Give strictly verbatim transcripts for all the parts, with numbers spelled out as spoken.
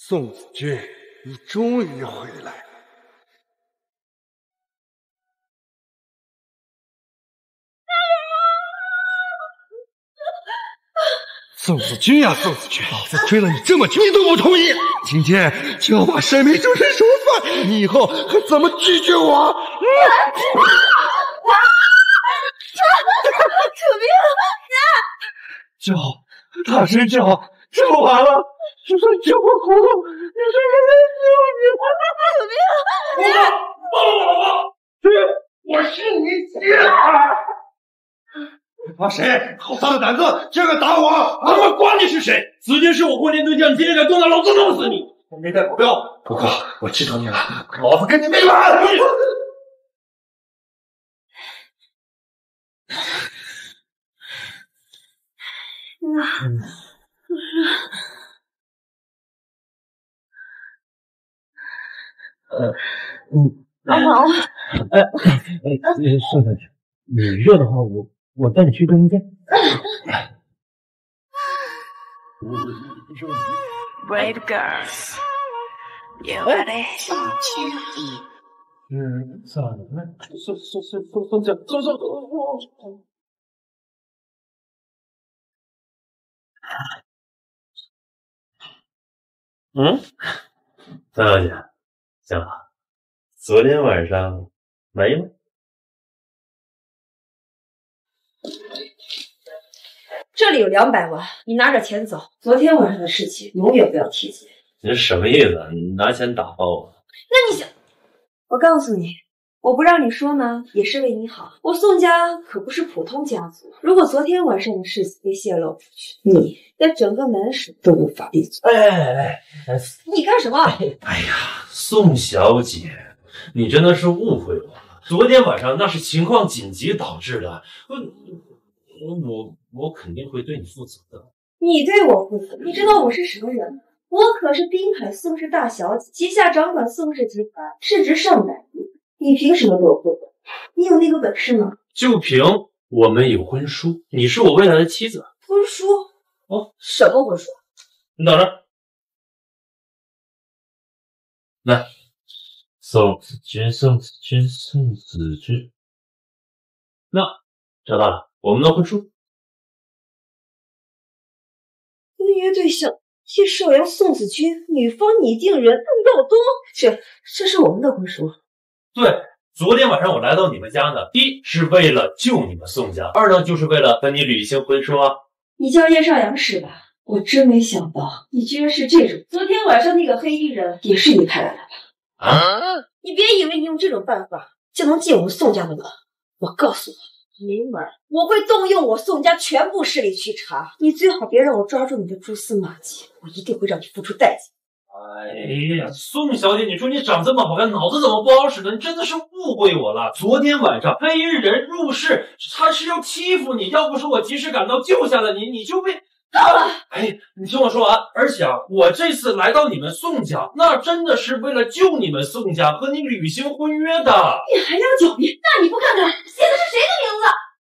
宋子君，你终于回来了。宋子君呀，宋子君，老子追了你这么久，你都不同意，今天就要把生命煮成熟饭，你以后还怎么拒绝我？嗯楚冰， 叫，大声叫，叫完了，就算叫不哭，也是人人救你。楚冰，放了我！对，我是你爹。怕谁？好大的胆子，竟然敢打我！他妈管你是谁？子君是我婚恋对象，你今天敢动他，老子弄死你！我没带保镖，不过我知道你了，老子跟你没完！ 嗯， 呃，嗯， 阿毛， 哎哎，宋小姐，你热的话，我我带你去更衣间。 Brave girls, you ready? 嗯，算了，宋宋宋宋宋姐，宋宋宋。嗯，张小姐，行了，昨天晚上没吗？ 这里有两百万，你拿着钱走。昨天晚上的事情永远不要提及。 你是什么意思？你拿钱打发我？ 那你想，我告诉你，我不让你说呢，也是为你好。我宋家可不是普通家族，如果昨天晚上的事情被泄露出去，你在整个门市都无法立足。 哎哎哎哎！ 你干什么？ 哎呀，宋小姐，你真的是误会我了。昨天晚上那是情况紧急导致的，我我我肯定会对你负责的。 你对我负责？你知道我是什么人吗？我可是滨海宋氏大小姐，旗下掌管宋氏集团，市值上百亿。你凭什么对我负责？你有那个本事吗？ 就凭我们有婚书，你是我未来的妻子。 婚书？ 哦， 什么婚书？ 你等着。来，宋子君，宋子君，宋子君。那找到了，我们的婚书。 婚约对象谢少阳、宋子君，女方拟定人邓耀东，这这是我们的婚书。 对，昨天晚上我来到你们家呢，一是为了救你们宋家，二呢就是为了和你履行婚书啊。 你叫叶少阳是吧？我真没想到你居然是这种。昨天晚上那个黑衣人也是你派来的吧？ 啊！ 你别以为你用这种办法就能进我们宋家的门，我告诉你，明晚我会动用我宋家全部势力去查，你最好别让我抓住你的蛛丝马迹，我一定会让你付出代价。 哎呀，宋小姐，你说你长这么好看，脑子怎么不好使呢？你真的是误会我了。昨天晚上黑衣人入室，他是要欺负你，要不是我及时赶到救下了你，你就被…… 够了！ 哎，你听我说完。而且啊，我这次来到你们宋家，那真的是为了救你们宋家，和你履行婚约的。 你还要狡辩？那你不看看写的是谁的名字？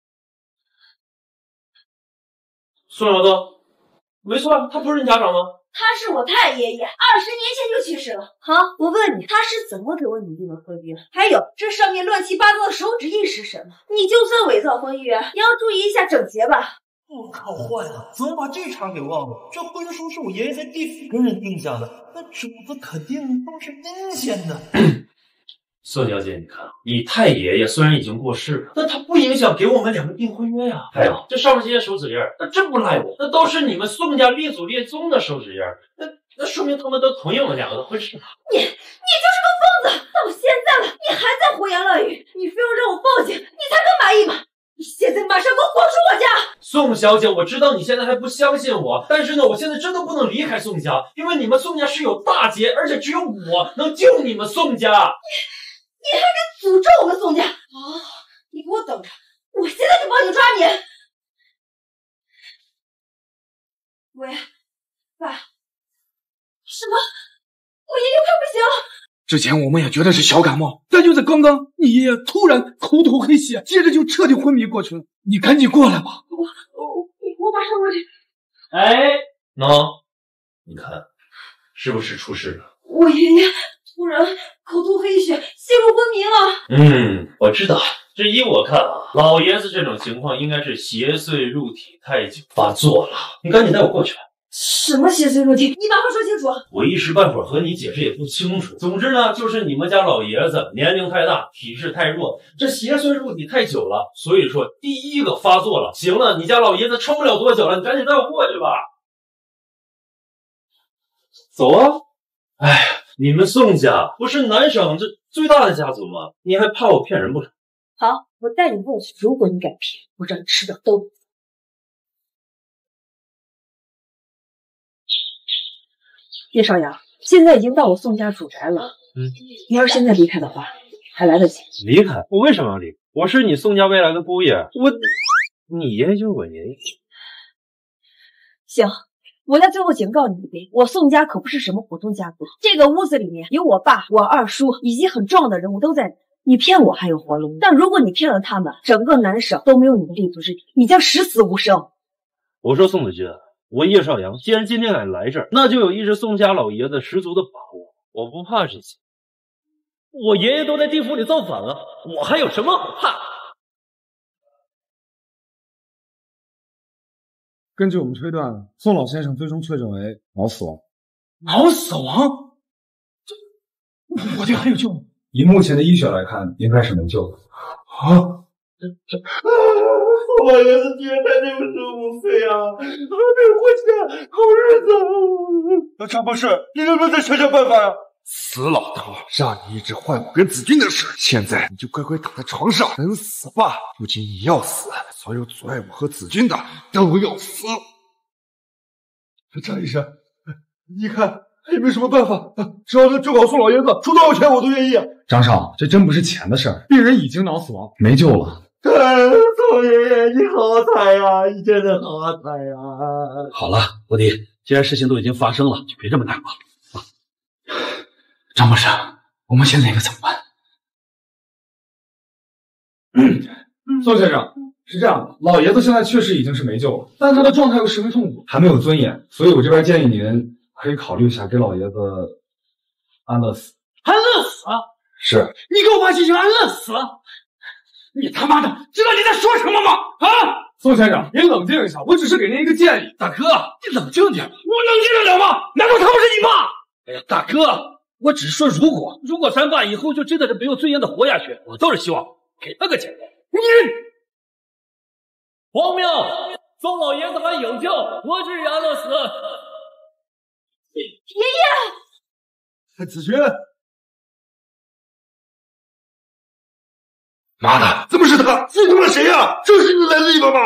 宋小东，没错，他不是你家长吗？ 他是我太爷爷，二十年前就去世了。好，我问你，他是怎么给我拟定的婚约？还有这上面乱七八糟的手指印是什么？你就算伪造婚约，也要注意一下整洁吧。 我靠，坏了，怎么把这茬给忘了？这婚书是我爷爷在地府跟人定下的，那主子肯定都是阴险的。 宋小姐，你看，你太爷爷虽然已经过世了，但他不影响给我们两个订婚约呀。还有这上面这些手指印，那真不赖我，那都是你们宋家列祖列宗的手指印，那那说明他们都同意我们两个的婚事。 你你就是个疯子！到现在了，你还在胡言乱语，你非要让我报警，你才更满意吗？你现在马上给我滚出我家！ 宋小姐，我知道你现在还不相信我，但是呢，我现在真的不能离开宋家，因为你们宋家是有大劫，而且只有我能救你们宋家。 你你还敢诅咒我们宋家？好，你给我等着，我现在就帮你抓你！喂，爸，什么？我爷爷快不行了！ 之前我们也觉得是小感冒，但就在刚刚，你爷爷突然口吐黑血，接着就彻底昏迷过去了。你赶紧过来吧！ 我我我马上过去。 哎，喏，你看， 是不是出事了？ 我爷爷突然口吐黑血，陷入昏迷了。 嗯，我知道。这依我看啊，老爷子这种情况应该是邪祟入体太久发作了。你赶紧带我过去吧。 什么邪祟入体？你把话说清楚。 我一时半会儿和你解释也不清楚。总之呢，就是你们家老爷子年龄太大，体质太弱，这邪祟入体太久了，所以说第一个发作了。行了，你家老爷子撑不了多久了，你赶紧带我过去吧。走啊！哎呀，你们宋家不是南省这最大的家族吗？你还怕我骗人不成？ 好，我带你过去。如果你敢骗，我让你吃掉兜子。叶少阳，现在已经到我宋家主宅了。嗯，你要是现在离开的话，还来得及。 离开？我为什么要离开？我是你宋家未来的姑爷，我，你爷爷就是我爷爷。 行，我再最后警告你一遍，我宋家可不是什么普通家族。这个屋子里面有我爸、我二叔以及很重要的人物都在。你骗我还有活路，但如果你骗了他们，整个南省都没有你的立足之地，你将十死无生。 我说宋子君，我叶少阳既然今天敢来这儿，那就有一是宋家老爷子十足的把握，我不怕这些。我爷爷都在地府里造反了，我还有什么好怕？ 根据我们推断，宋老先生最终确诊为脑死亡。 脑死亡？这我这还有救吗？ 以目前的医学来看，应该是没救的。 啊！这这，宋老爷子居然才六十五岁啊，还没有过起好日子。张博士，你能不能再想想办法呀？ 死老头，让你一直坏我跟子君的事，现在你就乖乖躺在床上等死吧。不仅你要死，所有阻碍我和子君的都要死。 张医生，你看还有没有什么办法？只要能救好宋老爷子，出多少钱我都愿意。 张少，这真不是钱的事儿，病人已经脑死亡，没救了。 宋爷爷，你好惨呀，你真的好惨呀！ 好了，我弟，既然事情都已经发生了，就别这么难过了。张博士，我们现在应该怎么办？ 嗯，宋先生，是这样的，老爷子现在确实已经是没救了，但他的状态又十分痛苦，还没有尊严，所以我这边建议您可以考虑一下给老爷子安乐死。 安乐死？ 是。 你给我把进行安乐死？你他妈的知道你在说什么吗？啊！ 宋先生，您冷静一下，我只是给您一个建议。 大哥，你冷静点吧。 我冷静得了吗？难道他不是你爸？ 哎呀，大哥，我只是说如果，如果咱爸以后就真的是没有尊严的活下去，我倒是希望给他个解脱。 你荒谬！宋老爷子还有救，我至于安乐死。 爷爷， 子君， 妈的，怎么是他？这他妈谁呀？这是你来的地方吗？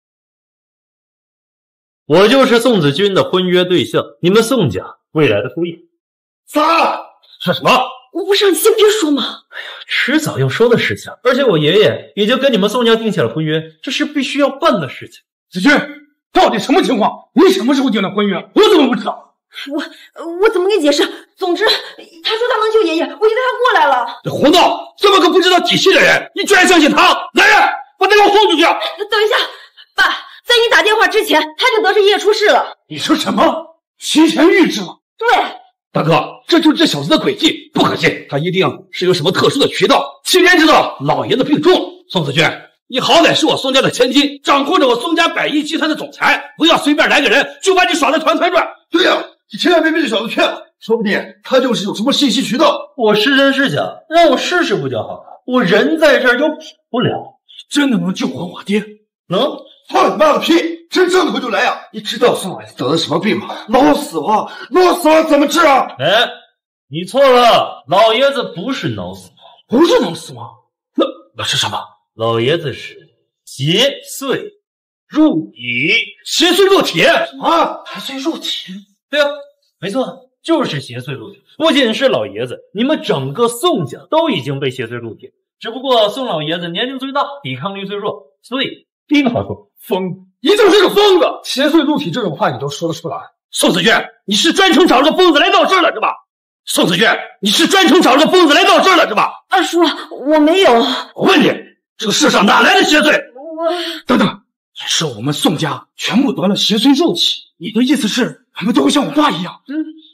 我就是宋子君的婚约对象，你们宋家未来的夫爷。 撒！ 说什么？ 我不是让你先别说吗？ 哎呀，迟早要说的事情，而且我爷爷已经跟你们宋家订下了婚约，这是必须要办的事情。 子君，到底什么情况？你什么时候订的婚约？我怎么不知道？ 我我怎么跟你解释？总之，他说他能救爷爷，我就带他过来了。 这胡闹！这么个不知道底细的人，你居然相信他！来人，把他给我送出去！ 等一下，爸，在你打电话之前，他就得知爷爷出事了。 你说什么？提前预知了？ 对。 大哥，这就是这小子的诡计，不可信！他一定是有什么特殊的渠道，提前知道老爷子病重。宋子君，你好歹是我宋家的千金，掌控着我宋家百亿集团的总裁，不要随便来个人就把你耍得团团转。 对呀、啊，你千万别被这小子骗了，说不定他就是有什么信息渠道。 我是真是假，让我试试不就好了？我人在这儿又跑不了。 真的能救活我爹？ 能？ 放你妈的屁！真上头就来呀！你知道宋老爷子得了什么病吗？脑死亡，脑死亡怎么治啊？ 哎，你错了，老爷子不是脑死亡， 不是脑死亡， 那那是什么？ 老爷子是邪祟入体。 邪祟入体啊！ 邪祟入体？ 对啊，没错，就是邪祟入体。不仅是老爷子，你们整个宋家都已经被邪祟入体，只不过宋老爷子年龄最大，抵抗力最弱，所以病好处。 疯子，你就是个疯子！邪祟入体这种话你都说得出来？ 宋子轩，你是专程找了个疯子来闹事了是吧？宋子轩，你是专程找了个疯子来闹事了是吧？ 二叔，我没有。 我问你，这个世上哪来的邪祟？ 我等等，是我们宋家全部得了邪祟入体，你的意思是我们都会像我爸一样？ 嗯，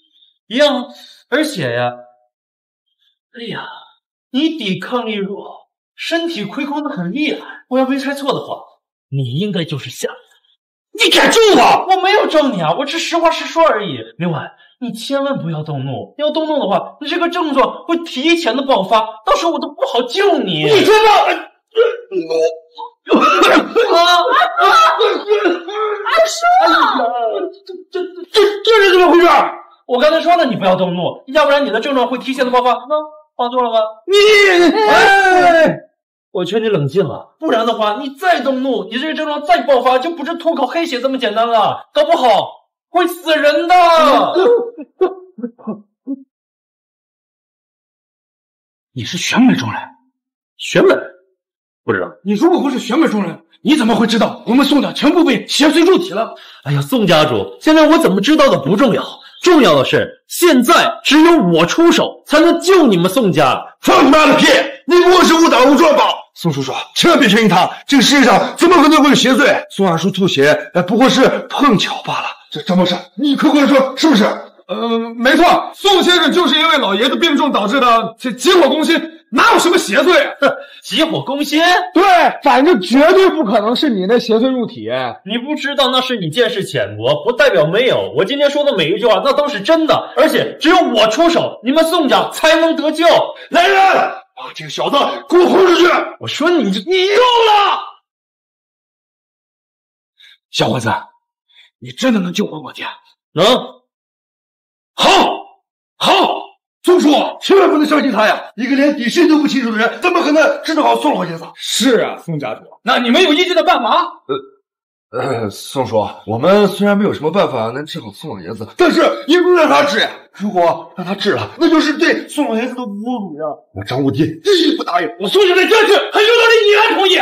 一样。而且呀，哎呀，你抵抗力弱，身体亏空的很厉害。我要没猜错的话，你应该就是下。你敢咒我？我没有咒你啊，我只实话实说而已。另外，你千万不要动怒，要动怒的话，你这个症状会提前的爆发，到时候我都不好救你。 你知道？ 阿叔， 这这这这是怎么回事？我刚才说了，你不要动怒，要不然你的症状会提前的爆发。那放错了吧？你，哎，我劝你冷静啊，不然的话，你再动怒，你这个症状再爆发，就不是吐口黑血这么简单了，搞不好会死人的。 你是玄门中人？ 玄门？不知道。 你如果不是玄门中人，你怎么会知道我们宋家全部被邪祟入体了？ 哎呀，宋家主，现在我怎么知道的不重要，重要的是现在只有我出手才能救你们宋家。 放你妈的屁！你不过是误打误撞吧？宋叔叔，千万别相信他，这个世界上怎么可能会有邪祟？宋二叔吐血，哎，不过是碰巧罢了。这张博士，你客观的说，是不是？ 呃，没错，宋先生就是因为老爷子病重导致的这急火攻心，哪有什么邪祟？ 急火攻心？ 对，反正绝对不可能是你那邪祟入体。 你不知道那是你见识浅薄，不代表没有。我今天说的每一句话，那都是真的，而且只有我出手，你们宋家才能得救。 来人，把这个小子给我轰出去！ 我说你这， 你够了！ 小伙子，你真的能救活我爹？ 能。 好，好，宋叔，千万不能相信他呀！一个连底细都不清楚的人，怎么可能治得好宋老爷子？ 是啊，宋家主，那你们有意见的办法？ 呃呃，宋叔，我们虽然没有什么办法能治好宋老爷子，但是也不能让他治呀。如果让他治了，那就是对宋老爷子的侮辱呀！我张无敌必不答应。 我宋家的坚持，还有道理你还同意？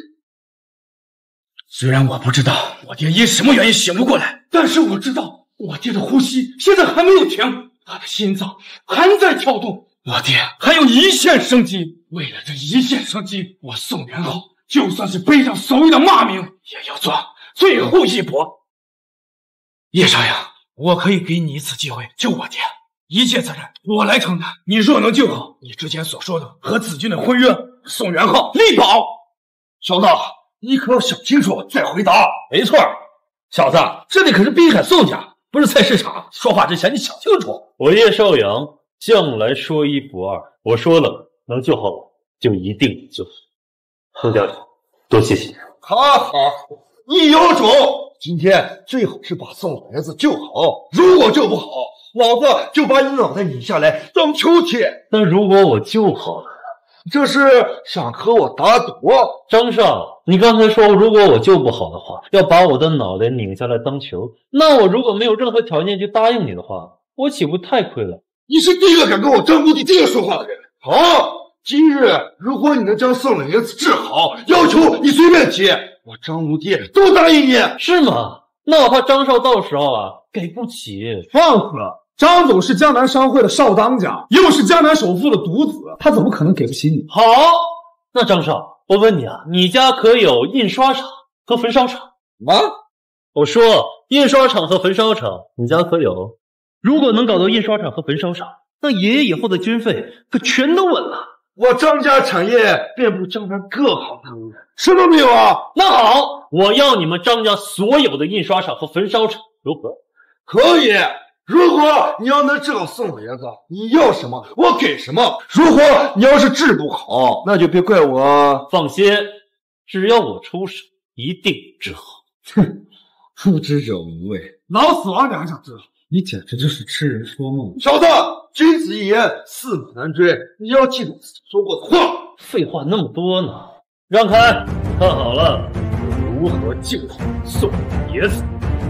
虽然我不知道我爹因什么原因醒不过来，但是我知道。我爹的呼吸现在还没有停，他的心脏还在跳动，我爹还有一线生机。为了这一线生机，我宋元浩就算是背上所谓的骂名，也要做最后一搏。叶少阳，我可以给你一次机会救我爹，一切责任我来承担。你若能救好你之前所说的和子君的婚约，宋元浩力保。 小子，你可要想清楚再回答。 没错，小子，这里可是滨海宋家。不是菜市场，说话之前你想清楚。 我叶少阳向来说一不二，我说了，能救好我就一定救。宋家主，多谢谢。 好好，你有种！今天最好是把宋老爷子救好，如果救不好，老子就把你脑袋拧下来当球铁。 但如果我救好了， 这是想和我打赌？ 张少，你刚才说如果我救不好的话，要把我的脑袋拧下来当球，那我如果没有任何条件就答应你的话，我岂不太亏了？ 你是第一个敢跟我张无敌这样说话的人。好，今日如果你能将宋老爷子治好，要求你随便提，我张无敌都答应你。 是吗？那我怕张少到时候啊给不起。 放肆！张总是江南商会的少当家，又是江南首富的独子，他怎么可能给不起你？ 好，那张少，我问你啊，你家可有印刷厂和焚烧厂？ 啊？ 我说印刷厂和焚烧厂，你家可有？如果能搞到印刷厂和焚烧厂，那爷爷以后的军费可全都稳了。 我张家产业遍布江南各行各业，什么没有啊？ 那好，我要你们张家所有的印刷厂和焚烧厂，如何？ 可以。如果你要能治好宋老爷子，你要什么我给什么。如果你要是治不好，那就别怪我。 放心，只要我出手，一定治好。 哼，不知者无畏，老死亡你还想治好？你简直就是痴人说梦。 小子，君子一言，驷马难追，你要记住自己说过的话。 废话那么多呢，让开，看好了，如何救好宋爷子。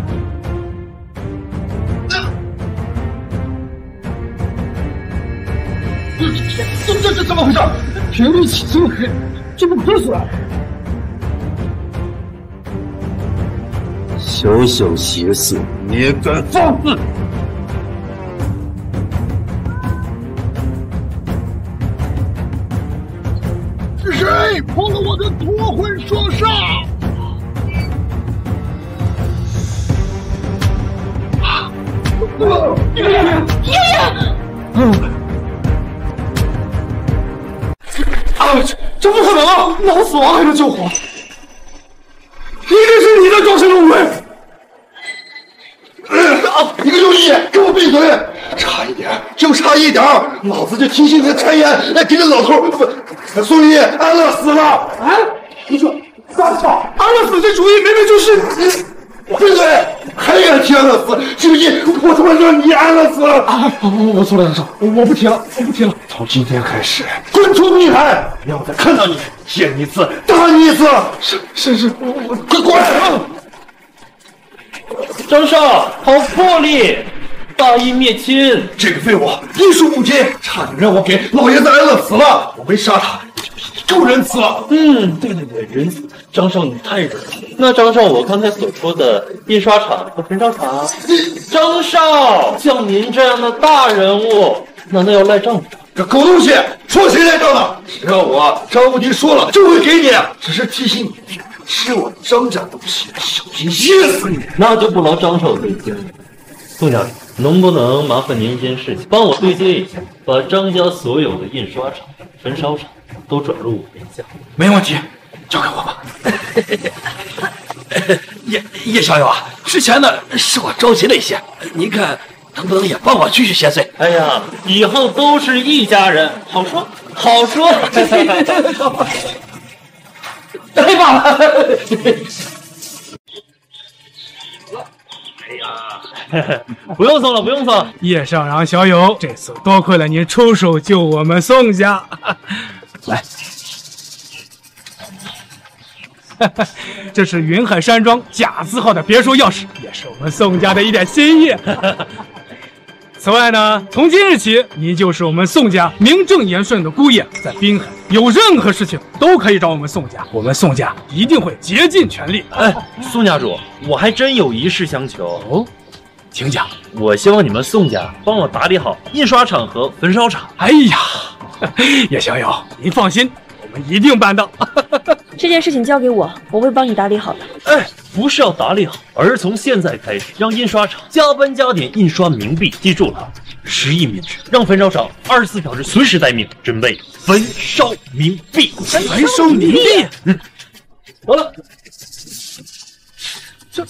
这这这怎么回事？ 平地起这么黑，这不渴死了？ 小小邪祟，你也敢放肆！ 是谁破了我的夺魂双煞？ 爷爷！ 嗯。啊，这这不可能啊！脑死亡还能救活？一定是你在装神弄鬼！ 啊！你个有意，给我闭嘴！差一点，就差一点，老子就听信你的谗言，来给这老头不，宋义安乐死了！ 啊！你说大嫂，安乐死这主意明明就是你！ 闭嘴！还敢提安乐死？信不信我他妈让你安乐死？ 啊！我我错了，大嫂，我我不提了，我不提了。 从今天开始，滚出密海！不要再看到你，见一次打你一次！ 是是是，我我快滚！ 张少，好魄力！大义灭亲， 这个废物艺术不精，差点让我给老爷子安乐死了。我没杀他，够仁慈了。 嗯，对对对，仁慈。张少，你太仁慈了。那张少，我刚才所说的印刷厂和焚烧厂，张少，像您这样的大人物，难道要赖账吗？ 这狗东西，说谁赖账呢？只要我张无敌说了，就会给你。只是提醒你，吃我张家东西，小心噎死你。 那就不劳张少对接了。宋家，能不能麻烦您一件事情，帮我对接一下，把张家所有的印刷厂、焚烧厂都转入我名下？ 没问题，交给我吧。 叶叶小友啊，之前呢是我着急了一些，您看能不能也帮我续续闲碎？ 哎呀，以后都是一家人，好说好说。 太棒了！ 哎呀，不用送了，不用送了。 叶少阳小友，这次多亏了您出手救我们宋家。来，这是云海山庄贾字号的别墅钥匙，也是我们宋家的一点心意。此外呢，从今日起，您就是我们宋家名正言顺的姑爷，在滨海有任何事情都可以找我们宋家，我们宋家一定会竭尽全力。 哎，宋家主，我还真有一事相求哦，请讲。 我希望你们宋家帮我打理好印刷厂和焚烧厂。 哎呀，叶小友，您放心，我们一定办到。 这件事情交给我，我会帮你打理好的。 哎，不是要打理好，而是从现在开始让印刷厂加班加点印刷冥币。记住了，十亿冥纸，让焚烧厂二十四小时随时待命，准备焚烧冥币。 焚烧冥币， 嗯，得了。 这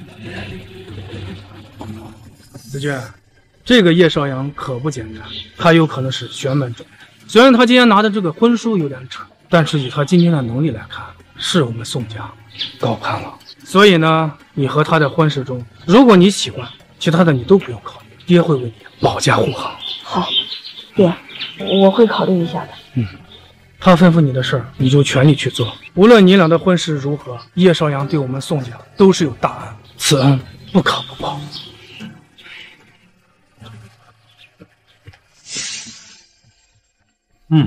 子俊，这个叶少阳可不简单，他有可能是玄门者。虽然他今天拿的这个婚书有点扯，但是以他今天的能力来看，是我们宋家高攀了。所以呢，你和他的婚事中，如果你喜欢，其他的你都不用考虑，爹会为你保驾护航。 好，爹，我会考虑一下的。 嗯，他吩咐你的事儿，你就全力去做。无论你俩的婚事如何，叶少阳对我们宋家都是有大恩，此恩不可不报。 嗯。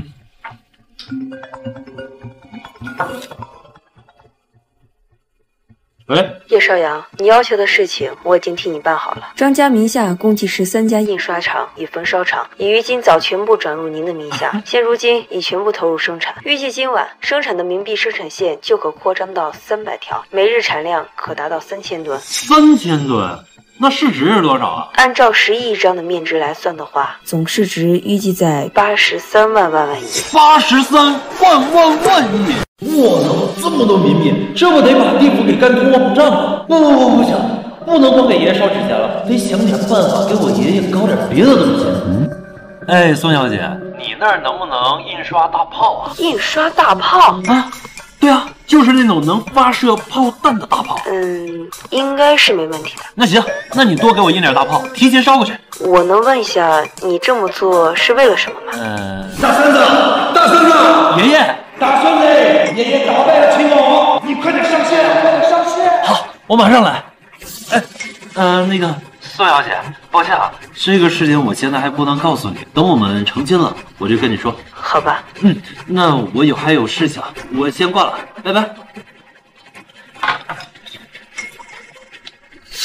喂， 叶少阳，你要求的事情我已经替你办好了。张家名下共计十三家印刷厂与焚烧厂，已于今早全部转入您的名下，现如今已全部投入生产。预计今晚生产的冥币生产线就可扩张到三百条，每日产量可达到三千吨。 三千吨？那市值是多少啊？ 按照十亿张的面值来算的话，总市值预计在八十三万万万亿。 八十三万万万亿！我操，这么多冥币，这不得把地府给干通货膨胀了？不不不不行，不能光给爷爷烧纸钱了，得想点办法给我爷爷搞点别的东西。嗯，哎，宋小姐，你那儿能不能印刷大炮啊？ 印刷大炮啊？对啊，就是那种能发射炮弹的大炮。 嗯，应该是没问题的。 那行，那你多给我印点大炮，提前烧过去。 我能问一下，你这么做是为了什么吗？ 嗯， 大孙子，大孙子， 爷爷， 大孙子，爷爷打败了秦王，你快点上线，快点上线。 好，我马上来。哎，呃，那个宋小姐，抱歉啊，这个事情我现在还不能告诉你，等我们成亲了，我就跟你说。 好吧。 嗯，那我有还有事情，我先挂了，拜拜。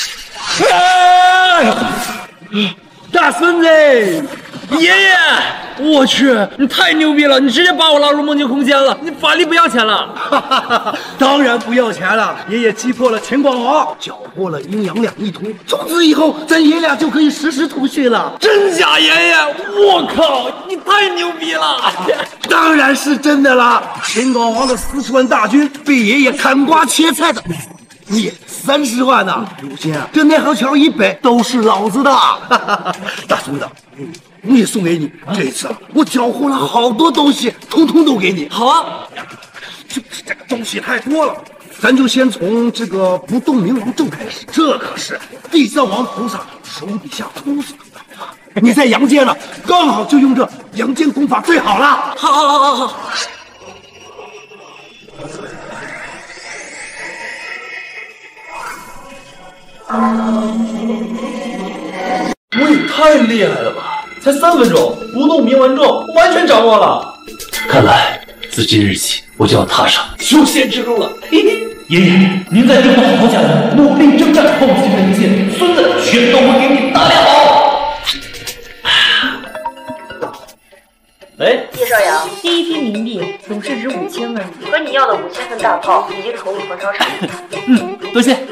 啊！大孙子，爷爷， 我去，你太牛逼了！你直接把我拉入梦境空间了，你法力不要钱了？ 哈哈哈！当然不要钱了。爷爷击破了秦广王，缴获了阴阳两仪图，从此以后咱爷俩就可以实时通讯了。 真假爷爷？我靠，你太牛逼了！ 当然是真的啦！秦广王的四十万大军被爷爷砍瓜切菜的。你三十万呐！如今啊，这奈何桥以北都是老子的。大孙子，嗯，我也送给你。这一次啊，我缴获了好多东西，通通都给你。 好啊， 就是这个东西太多了，咱就先从这个不动明王咒开始。这可是地藏王菩萨手底下徒子的啊！你在阳间呢，刚好就用这阳间功法最好了。 好，好，好，好，好。我也太厉害了吧！才三分钟，不动明王咒完全掌握了。看来自今日起，我就要踏上修仙之路了。嘿嘿，爷爷，您在地方好好加油，努力征战，后续的一切，孙子全都会给你打理好。哎， 叶少阳，第一批冥币总市值五千万，和你要的五千份大炮已经处理混烧厂。 嗯，多谢。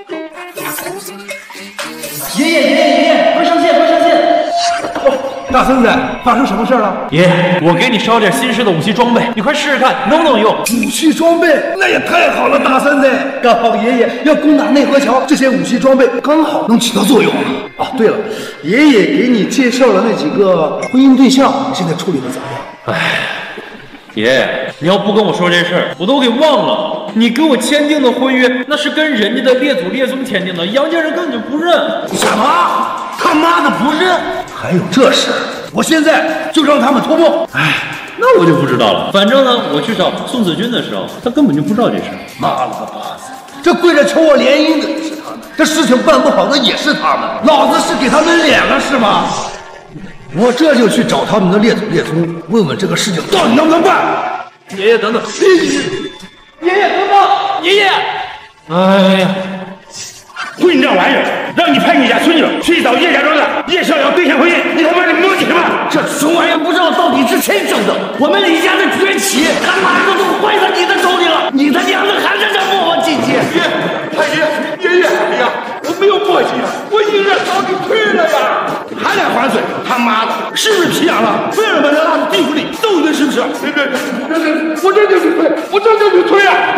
爷爷，爷爷，爷爷，快上线，快上线！ 大孙子，发生什么事了？ 爷爷，我给你烧点新式的武器装备，你快试试看能不能用。 武器装备那也太好了，大孙子，刚好爷爷要攻打内河桥，这些武器装备刚好能起到作用。啊，对了，爷爷给你介绍了那几个婚姻对象，现在处理的怎么样？ 哎，爷爷，你要不跟我说这事儿，我都给忘了。你给我签订的婚约，那是跟人家的列祖列宗签订的，阳间人根本就不认。 什么？他妈的不认？还有这事？我现在就让他们脱幕。 哎，那我就不知道了。反正呢，我去找宋子君的时候，他根本就不知道这事儿。 妈了个巴子！这跪着求我联姻的也是他们，这事情办不好的也是他们。老子是给他们脸了是吗？我这就去找他们的列祖列宗，问问这个事情到底能不能办。 爷爷等等，爷爷等等，爷爷！哎呀， 混账玩意儿，让你派你家孙女去找叶家庄的叶少阳对象婚姻，你他妈你摸你什么？ 这熊玩意儿不知道到底是谁整的。我们李家的崛起，他妈的都坏在你的手里了，你他娘的还在这磨磨唧唧。 爷，太爷，爷爷，哎呀，我没有磨叽，我已经让早就退了呀。还来还嘴，他妈的，是不是皮痒了？为什么要拉到地府里揍一顿？是不是？别别别，我这就去退，我这就去退啊！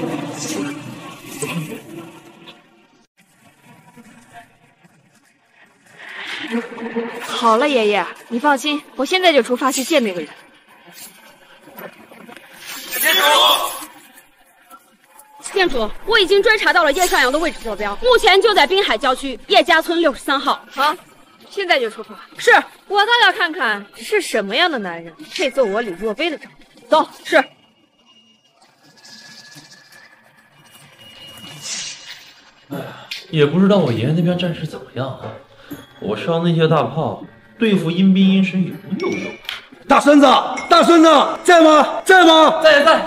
好了，爷爷，你放心，我现在就出发去见那个人。 店主， 店主，我已经追查到了叶少阳的位置坐标，目前就在滨海郊区叶家村六十三号。好，现在就出发。是，我倒要看看是什么样的男人配做我李若飞的丈夫。走，是。 哎呀，也不知道我爷爷那边战事怎么样啊。我烧那些大炮对付阴兵阴神有没有用？ 大孙子，大孙子在吗？在吗？ 在在。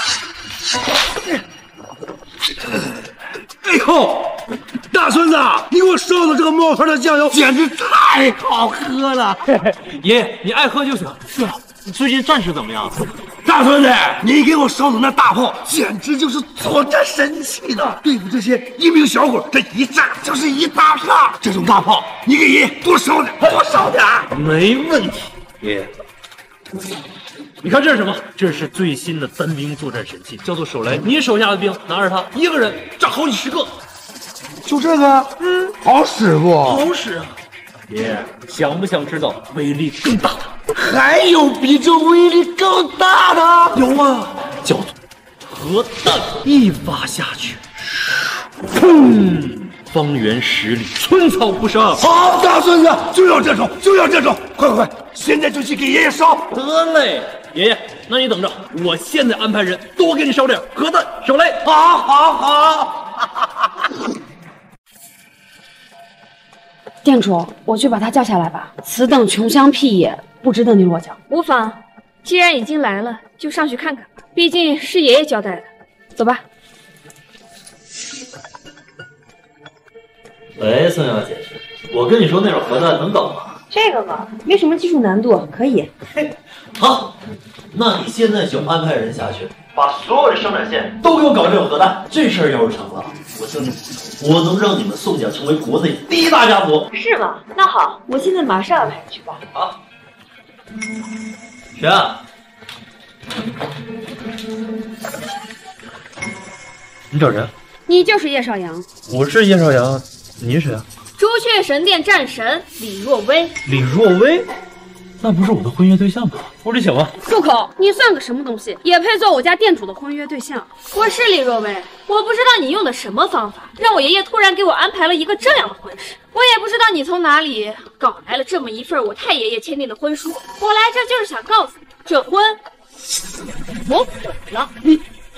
哎呦，大孙子，你给我烧的这个冒牌的酱油简直太好喝了！ 爷爷，你爱喝就行。是啊，你最近战事怎么样？ 大孙子，你给我烧的那大炮简直就是作战神器的，对付这些阴兵小鬼，这一炸就是一大片。这种大炮，你给爷爷多烧点，多烧点。 没问题，爷爷。你看这是什么？这是最新的单兵作战神器，叫做手雷。你手下的兵拿着它，一个人炸好几十个。 就这个，嗯，好使不？ 好使啊！爷爷，想不想知道威力更大的？ 还有比这威力更大的？ 有啊，叫做核弹，一发下去，砰！方圆十里，寸草不生。 好，大孙子，就要这种，就要这种！快快快，现在就去给爷爷烧。 得嘞，爷爷，那你等着，我现在安排人多给你烧点核弹、手雷。 好，好，好。 店主，我去把他叫下来吧。此等穷乡僻野，不值得你落脚。无妨，既然已经来了，就上去看看吧。毕竟是爷爷交代的。走吧。 喂，孙小姐，我跟你说那种核弹能搞吗？ 这个嘛，没什么技术难度，可以。 好，那你现在就安排人下去，把所有的生产线都给我搞定核弹。这事儿要是成了，我相信我能让你们宋家成为国内第一大家族。 是吗？那好，我现在马上安排人去吧。 好。谁啊？ 你找人？ 你就是叶少阳。 我是叶少阳，你是谁啊？ 朱雀神殿战神李若薇。 李若薇？那不是我的婚约对象吗？我得想啊！ 住口！你算个什么东西，也配做我家店主的婚约对象？我是李若薇，我不知道你用的什么方法，让我爷爷突然给我安排了一个这样的婚事。我也不知道你从哪里搞来了这么一份我太爷爷签订的婚书。我来这就是想告诉你，这婚我毁了。你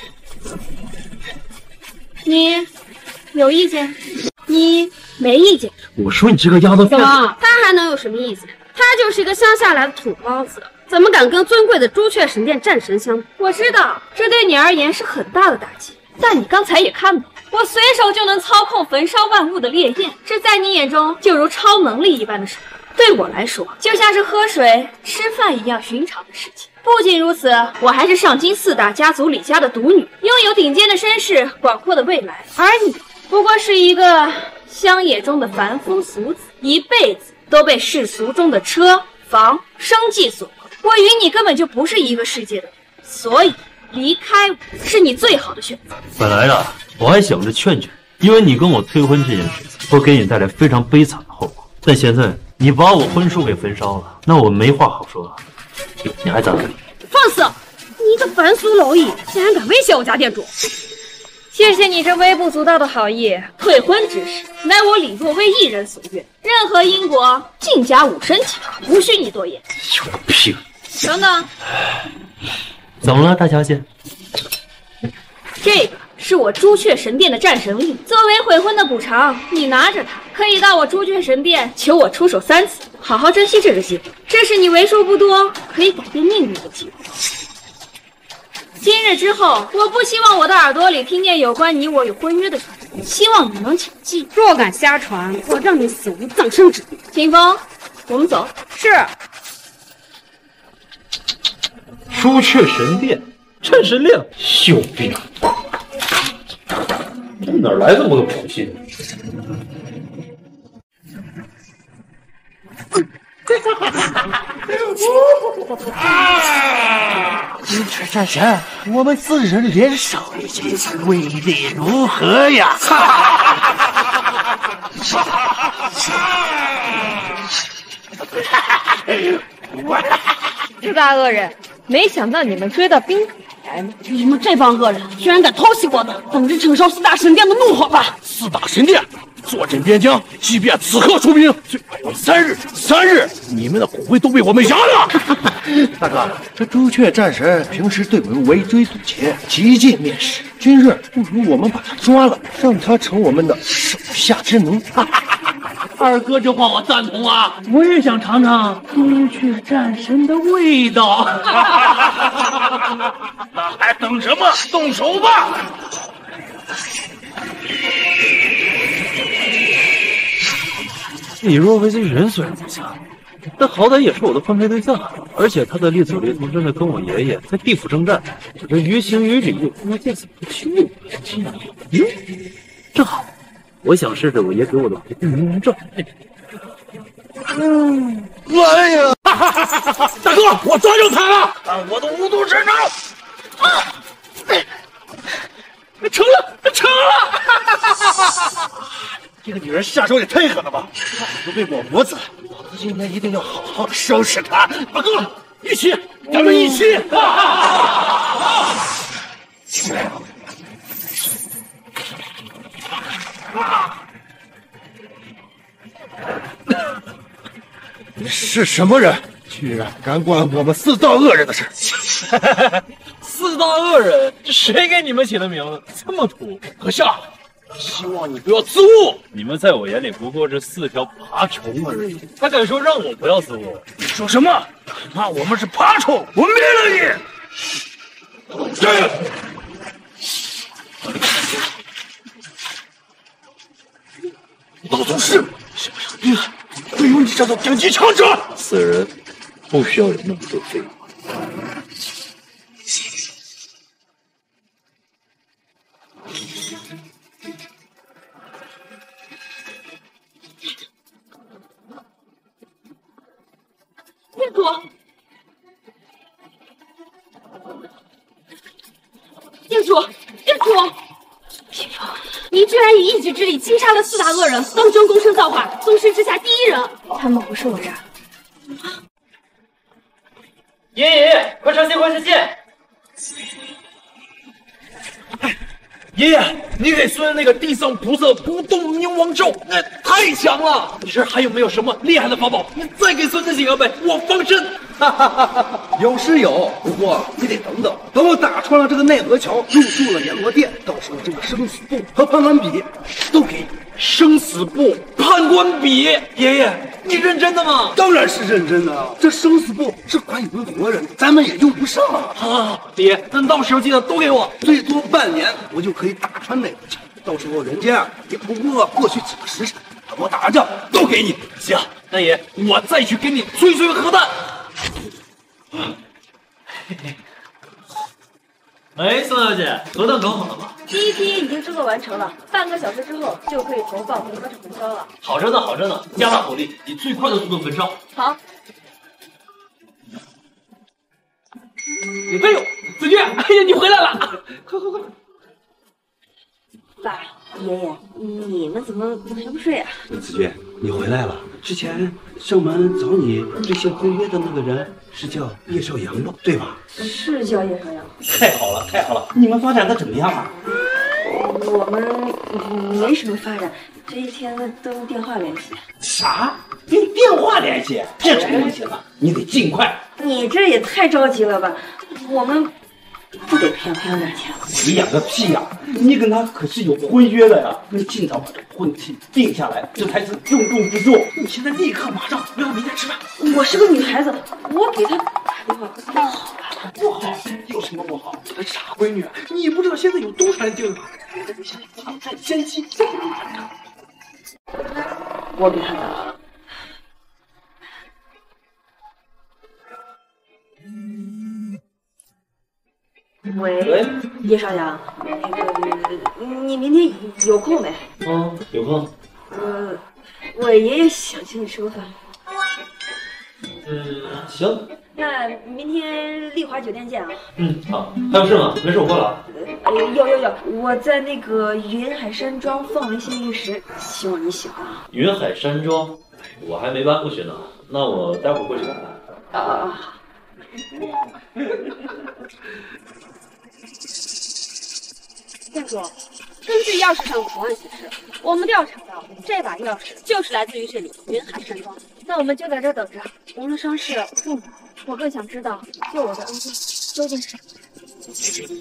你有意见？你没意见？ 我说你这个丫头， 什么？他还能有什么意见？他就是一个乡下来的土包子，怎么敢跟尊贵的朱雀神殿战神相比？我知道这对你而言是很大的打击，但你刚才也看到，我随手就能操控焚烧万物的烈焰，这在你眼中就如超能力一般的手段，对我来说就像是喝水、吃饭一样寻常的事情。不仅如此，我还是上京四大家族李家的独女，拥有顶尖的身世、广阔的未来，而你不过是一个乡野中的凡夫俗子，一辈子都被世俗中的车房生计所困。我与你根本就不是一个世界的人，所以离开我是你最好的选择。 本来啊，我还想着劝劝，因为你跟我催婚这件事会给你带来非常悲惨的后果。但现在你把我婚书给焚烧了，那我没话好说了。你还咋地？ 放肆！你一个凡俗蝼蚁，竟然敢威胁我家店主！谢谢你这微不足道的好意，退婚之事乃我李若薇一人所愿，任何因果尽加五申请，无需你多言。 有个屁！ 等等， 怎么了，大小姐？ 这个是我朱雀神殿的战神令，作为悔婚的补偿，你拿着它，可以到我朱雀神殿求我出手三次，好好珍惜这个机会，这是你为数不多可以改变命运的机会。今日之后，我不希望我的耳朵里听见有关你我有婚约的传闻，希望你能谨记，若敢瞎传，我让你死无葬身之地。清风，我们走。是。 朱雀神殿战神令，有病！哪来这么多口信？ 朱雀战神，我们四人联手一起，威力如何呀？ 四大恶人，没想到你们追到滨海来了！你们这帮恶人居然敢偷袭我们，等着承受四大神殿的怒火吧！ 四大神殿坐镇边疆，即便此刻出兵，最快要三日。三日，你们的骨灰都被我们压了。大哥，这朱雀战神平时对我们围追堵截，极尽蔑视。今日不如我们把他抓了，让他成我们的手下之奴。 二哥这话我赞同啊，我也想尝尝朱雀战神的味道。 那还等什么？动手吧！ 李若薇这人虽然不像，但好歹也是我的婚配对象，而且他的列祖列宗真的跟我爷爷在地府征战，我这于情于理又不能见死不屈。嗯，正好，我想试试我爷给我的回魂冥王咒。 嗯，来呀！大哥，我抓住他了！看我的无毒神掌！啊！成了，成了！这个女人下手也太狠了吧！都被抹脖子了，老子今天一定要好好收拾她！大哥，一起，咱们一起！你是什么人？居然敢管我们四大恶人的事！ 四大恶人，这谁给你们起的名字这么土？ 阁下，希望你不要自误。 你们在我眼里不过是四条爬虫而已，还敢说让我不要自误？ 你说什么？骂我们是爬虫，我灭了你！这。老宗师，想想厉害，会有名字叫做顶级强者。此人不需要那么多费用。 店主，店主，店主，พี่风，你居然以一己之力击杀了四大恶人，当真功成造化，宗师之下第一人。他们不是我杀的。 爷爷爷爷，快上线，快上线！ 爷爷，你给孙恩那个地藏菩萨不动明王咒，那太强了！你这还有没有什么厉害的法宝？你再给孙子几个呗，我防身。 哈哈哈哈！有是有，不过你得等等，等我打穿了这个奈何桥，入住了阎罗殿，到时候这个生死簿和判官笔都给你。 生死簿、判官笔，爷爷，你认真的吗？ 当然是认真的。这生死簿是管你们活人，咱们也用不上啊。 好，好，好，爹，那到时候记得都给我， 最多半年，我就可以打穿奈何桥。到时候人家也不过过去几个时辰，等我打完仗都给你。 行，那爷，我再去给你催催核弹。 哎，宋小姐，核弹搞好了吗？ 第一批已经制作完成了，半个小时之后就可以投放和合成焚烧了。 好着呢，好着呢，加大火力，以最快的速度焚烧。 好。 哎呦，子俊，哎呀，你回来了！快快快！ 爸，爷爷，你们怎么还不睡啊？ 子俊，你回来了。之前上门找你兑现婚约的那个人是叫叶少阳吧？对吧？ 是叫叶少阳。 太好了，太好了！你们发展的怎么样啊？ 我们没什么发展，这一天都用电话联系。 啥？用电话联系？这种东西了，你得尽快。 你这也太着急了吧？我们不得培养培养感情？ 培养个屁呀！你跟他可是有婚约的呀！你尽早把这个婚期定下来，这才是重中之重。你现在立刻马上不要明天吃饭。 我是个女孩子，我给他打电话不好吧？ 不好，有什么不好？我的傻闺女，你不知道现在有多传经吗？我的对象挑战仙妻， 我给他打。喂， 喂， 叶少阳，那个你明天有空没？ 嗯，有空。 我我爷爷想请你吃个饭。 嗯，行。 那明天丽华酒店见啊。 嗯，好。还有事吗？没事，我过了。 呃，有有有，我在那个云海山庄凤纹仙玉石，希望你喜欢啊。 云海山庄，我还没搬过去呢，那我待会儿过去看看。 啊。 店主，根据钥匙上的图案显示，我们调查到这把钥匙就是来自于这里云海山庄。那我们就在这等着，无论伤势不能，我更想知道救我的恩公究竟是什么。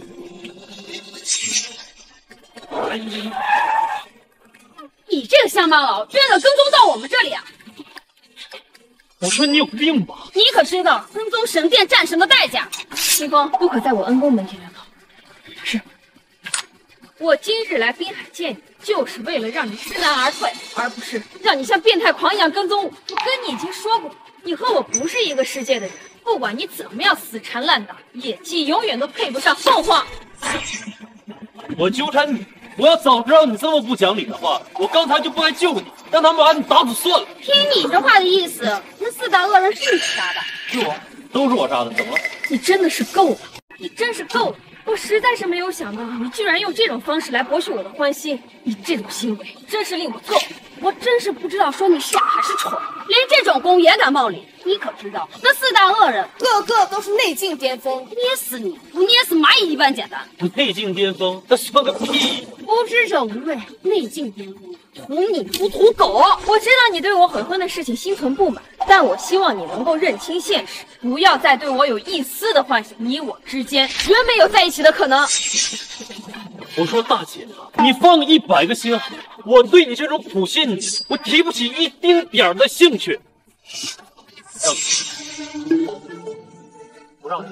你这个乡巴佬，居然敢跟踪到我们这里啊！ 我说你有病吧？ 你可知道跟踪神殿战神的代价？清风，不可在我恩公门前乱搞。是。我今日来滨海见你，就是为了让你知难而退，而不是让你像变态狂一样跟踪我。我跟你已经说过，你和我不是一个世界的人。不管你怎么样死缠烂打，业绩永远都配不上凤凰。 我纠缠你，我要早知道你这么不讲理的话，我刚才就不该救你，让他们把你打死算了。 听你这话的意思，那四大恶人是你杀的？ 是我，都是我杀的，怎么了？ 你真的是够了，你真是够了。我实在是没有想到，你居然用这种方式来博取我的欢心，你这种行为真是令我膈应。我真是不知道说你傻还是蠢，连这种功也敢冒领。你可知道，那四大恶人个个都是内劲巅峰，捏死你不捏死蚂蚁一般简单。 内劲巅峰，那算个屁！ 无知者无畏，内劲巅峰，图你不图狗。我知道你对我悔婚的事情心存不满，但我希望你能够认清现实，不要再对我有一丝的幻想。你我之间原没有在一起的可能。 我说大姐，你放一百个心好，我对你这种普信女，我提不起一丁点儿的兴趣。让你，不让你。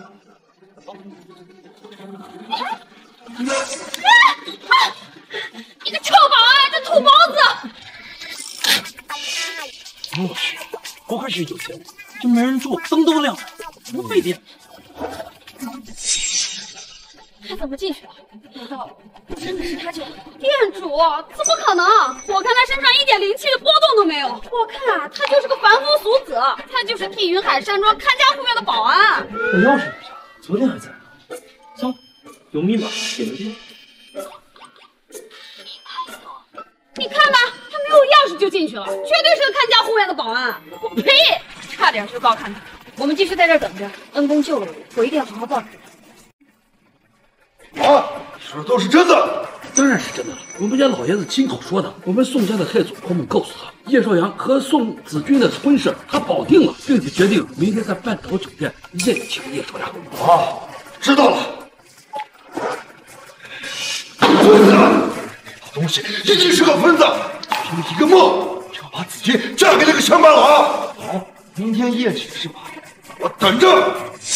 你个臭保安，这土包子！ 我去， 不愧是有钱人，这没人住，灯都亮了，不费电。 他怎么进去了？难道真的是他救的？店主，怎么可能？我看他身上一点灵气的波动都没有。我看啊，他就是个凡夫俗子，他就是替云海山庄看家护院的保安。 我钥匙呢？昨天还在呢。行，有密码，点个进。 你看吧，他没有钥匙就进去了，绝对是个看家护院的保安。我呸！差点就高看他。我们继续在这儿等着，恩公救了我，我一定要好好报答。 啊，你说的都是真的？ 当然是真的了，我们家老爷子亲口说的。我们宋家的太祖托梦告诉他，叶少阳和宋子君的婚事他保定了，并且决定明天在半岛酒店宴请叶少阳。 啊，知道了。疯子，老东西一定是个疯子，凭一个梦就要把子君嫁给那个乡巴佬。好，明天宴请是吧？我等着。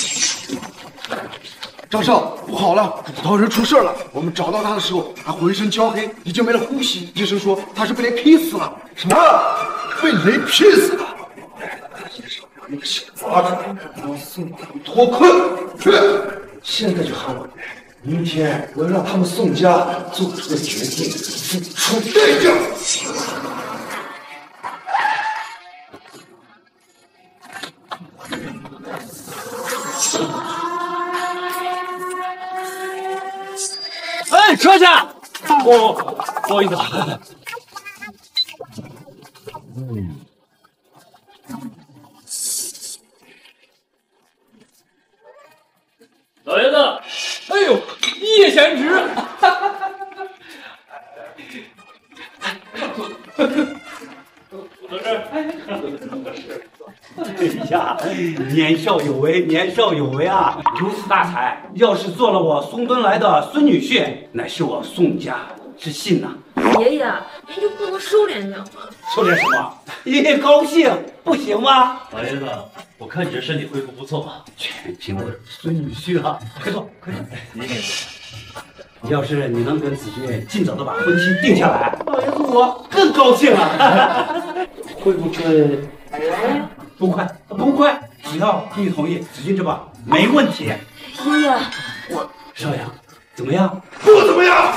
张少，不好了，主刀人出事了。我们找到他的时候，他浑身焦黑，已经没了呼吸。医生说他是被雷劈死了。什么？被雷劈死的？叶少阳那个小杂种，要宋家脱困。去，现在就喊我来。明天我要让他们宋家做出个决定，付出代价。 哎，车下！我不好意思啊。嗯。老爷子，哎呦，叶贤侄，坐这儿。 哎呀，年少有为，年少有为啊！如此大才，要是做了我宋敦来的孙女婿，乃是我宋家之幸呐、 啊。爷爷，您就不能收敛点吗？ 收敛什么？爷爷高兴，不行吗？ 老爷子，我看你这身体恢复不错啊， 全凭我孙女婿啊！快坐，快坐。 您也坐。 要是你能跟子君尽早的把婚期定下来，老爷子我更高兴了。会不会？不快，不快，只要你同意，子君这把没问题。 爷爷， 我少阳怎么样？ 不怎么样。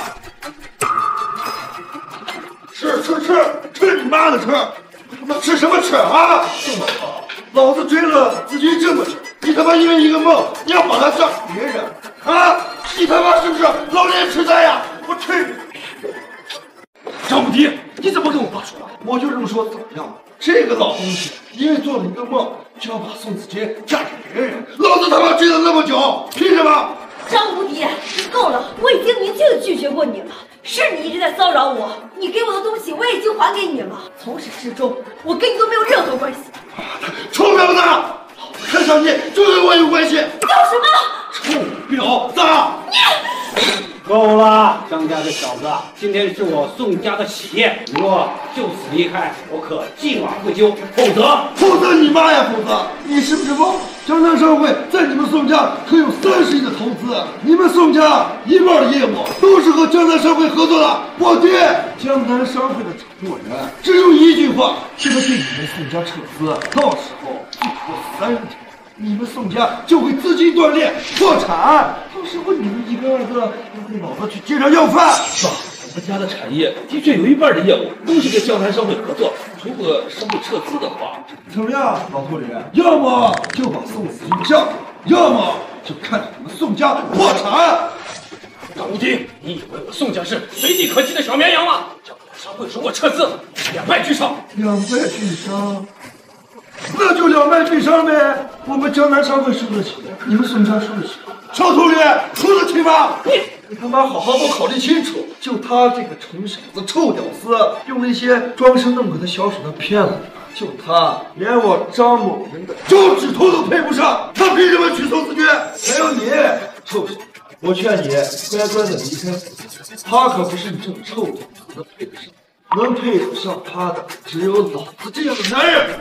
吃吃吃，吃你妈的吃！他妈吃什么吃啊？这么好，老子追了子君这么久，你他妈因为一个梦，你要把他嫁给别人啊？你他妈是不是老年痴呆呀？我去你！张无敌，你怎么跟我爸说的？我就这么说，怎么样？这个老东西，因为做了一个梦，就要把宋子君嫁给别人，老子他妈追了那么久，凭什么？ 张无敌，你够了！我已经明确的拒绝过你了，是你一直在骚扰我，你给我的东西我已经还给你了，从始至终我跟你都没有任何关系。 臭婊子，老子看上你就跟我有关系。 叫什么？ 臭婊子！ 你够了，张家的小子，今天是我宋家的喜宴，如若就此离开，我可既往不咎，否则否则你妈呀！否则你是不是忘了江南商会在你们宋家可有三十亿的投资？你们宋家一半的业务都是和江南商会合作的。我爹江南商会的承诺人只有一句话，就是对你们宋家撤资，到时候最多三十天。你们宋家就会资金断裂破产，到时候你们一个二个要被老子去街上要饭。 爸，我们家的产业的确有一半的业务都是跟江南商会合作，如果商会撤资的话， 怎么样，老头人？要么就把宋子君嫁给，要么就看着你们宋家破产。 张无敌，你以为我宋家是随地可击的小绵羊吗？江南商会如果撤资，两败俱伤。 两败俱伤。那就两败俱伤呗，我们江南商会输得起，你们宋家输得起。小秃驴，输得起吗？你你他妈好好给我考虑清楚！就他这个穷小子、臭屌丝，用那些装神弄鬼的小手段骗了你。就他，连我张某人的脚趾头都配不上，他凭什么娶宋子君？还有你，臭小子，我劝你乖乖的离开宋家，他可不是你这种臭屌丝能配得上。能配得上他的，只有老子这样的男人。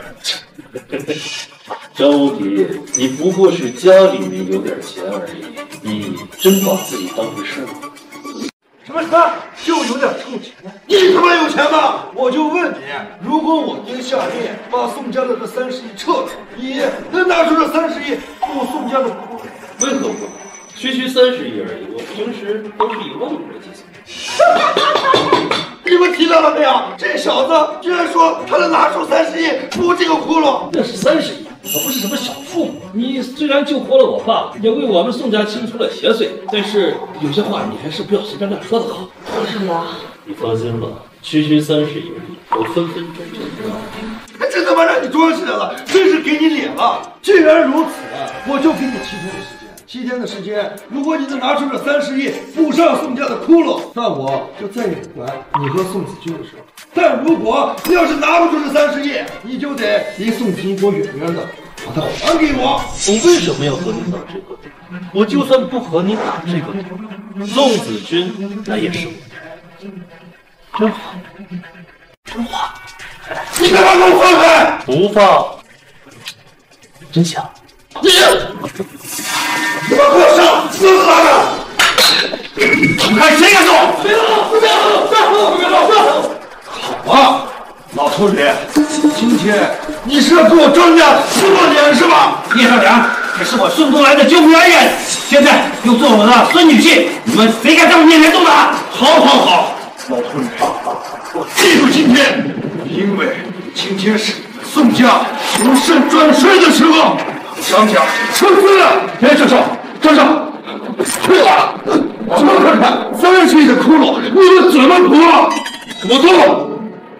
张无敌，你不过是家里面有点钱而已，你真把自己当回事吗？ 什么什么？就有点臭钱？你他妈有钱吗？我就问你，如果我爹下令把宋家的这三十亿撤了，你能拿出这三十亿付宋家的窟窿？ 为何不？区区三十亿而已，我平时都是以万元计算。 你们听到了没有？这小子居然说他能拿出三十亿补这个窟窿。 那是三十亿，可不是什么小数目。你虽然救活了我爸，也为我们宋家清除了邪祟，但是有些话你还是不要随便乱说的好。 叶少阳， 你放心吧，区区三十亿，我分分钟就知道。 这他妈让你装起来了，真是给你脸了。既然如此，我就给你七天的时间。七天的时间，如果你能拿出这三十亿补上宋家的窟窿，那我就再也不管你和宋子君的事。但如果你要是拿不出这三十亿，你就得离宋子君躲远远的，把它还给我。 我为什么要和你打这个赌？我就算不和你打这个赌，宋子君那也是我的人。真好，真好。 你干嘛给我放开？ 不放。真香。 你，你把给我上，死死的！看谁敢动！别动！不别动！别动！别动！好啊，老头子，今天你是要给我张家撕破脸是吧？ 叶少良，这是我送东来的救命恩人，现在又做我的孙女婿，你们谁敢在我面前动他？ 好，好，好，老头子，我记住今天，因为今天是宋家从盛转衰的时候。张家撤资了，别张少，张少，去吧！我们看看三十亿的窟窿，你们怎么补？我走。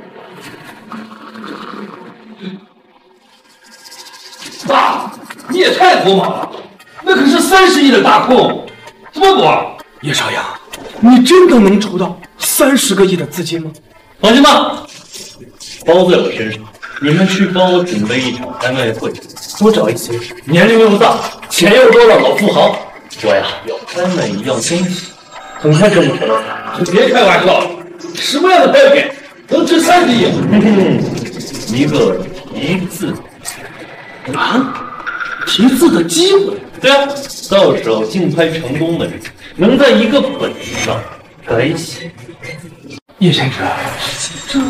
爸，你也太鲁莽了，那可是三十亿的大空，怎么补？ 叶少阳，你真的能筹到三十个亿的资金吗？ 放心吧，包在我身上。你们去帮我准备一场拍卖会，多找一些年龄又大、钱又多的老富豪。我呀，要拍卖一样东西，很快就能筹到它。 你别开玩笑，什么样的拍品能值三十亿？ 一个题字啊，题字的机会。 对啊，到时候竞拍成功的人，能在一个本子上改写。 叶先生，这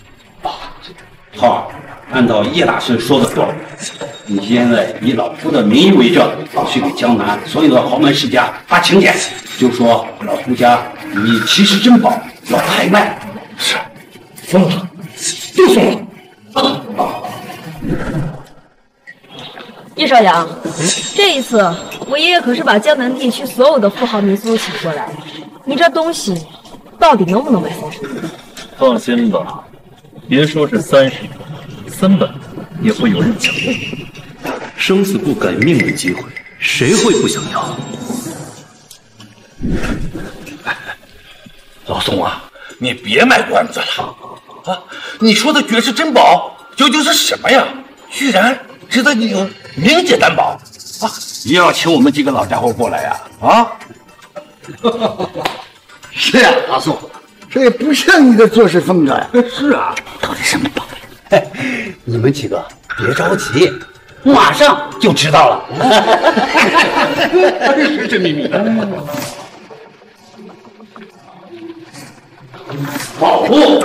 好，按照叶大师说的做，你现在以老夫的名义为证，去给江南所有的豪门世家发请柬，就说老夫家以奇石珍宝要拍卖。 是，疯了，又疯了。 叶少阳，这一次我爷爷可是把江南地区所有的富豪民宿请过来了，你这东西到底能不能卖三十亿？ 放心吧。别说是三十，三百也会有人抢。生死不改命的机会，谁会不想要？ 老宋啊，你别卖关子了啊！你说的绝世珍宝究竟是什么呀？居然值得你用名节担保啊！也要请我们几个老家伙过来呀！啊！ 是啊，老宋。这也不像你的做事风格呀！ 是啊， 到底什么宝贝？你们几个别着急，马上就知道了。 神神秘秘的宝物，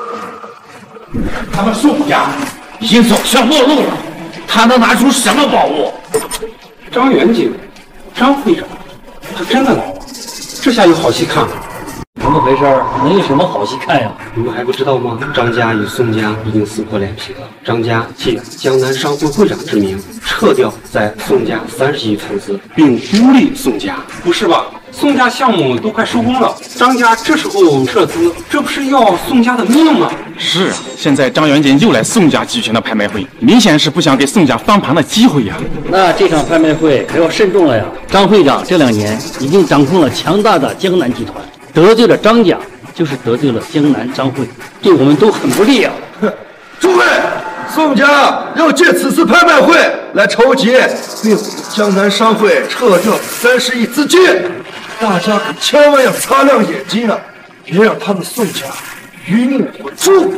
他们宋家已经走向末路了，他能拿出什么宝物？ 张元警、张会长，他真的来了，这下有好戏看了。 怎么回事？能有什么好戏看呀？ 你们还不知道吗？张家与宋家已经撕破脸皮了。张家借江南商会会长之名，撤掉在宋家三十亿投资，并孤立宋家。不是吧？宋家项目都快收工了，张家这时候撤资，这不是要宋家的命吗？ 是啊，现在张元锦又来宋家集权的拍卖会，明显是不想给宋家翻盘的机会呀。 那这场拍卖会可要慎重了呀！张会长这两年已经掌控了强大的江南集团。得罪了张家，就是得罪了江南商会，对我们都很不利啊！ 诸位，宋家要借此次拍卖会来筹集并江南商会撤掉三十亿资金，大家可千万要擦亮眼睛啊，别让他们宋家鱼目混珠。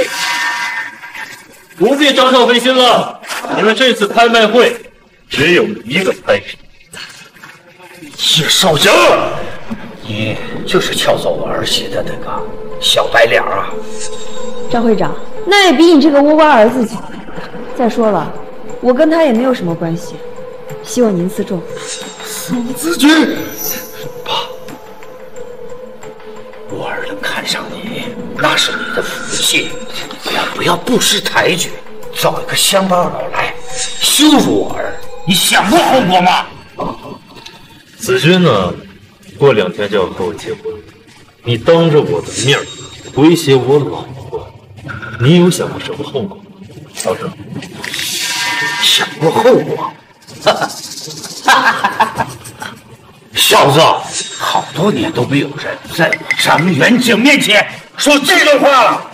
不必张少费心了，你们这次拍卖会只有一个拍品。 叶少阳， 你就是撬走我儿媳的那个小白脸啊！ 张会长，那也比你这个倭瓜儿子强。再说了，我跟他也没有什么关系，希望您自重。 宋子君， 爸，我儿能看上你，那是你的福气，不要不要不识抬举，找一个乡巴佬来羞辱我儿，你想过后果吗？ 子君呢？过两天就要和我结婚，你当着我的面威胁我老婆，你有想过什么后果？老郑， 想过后果？小子，好多年都没有人在我张元景面前说这种话了。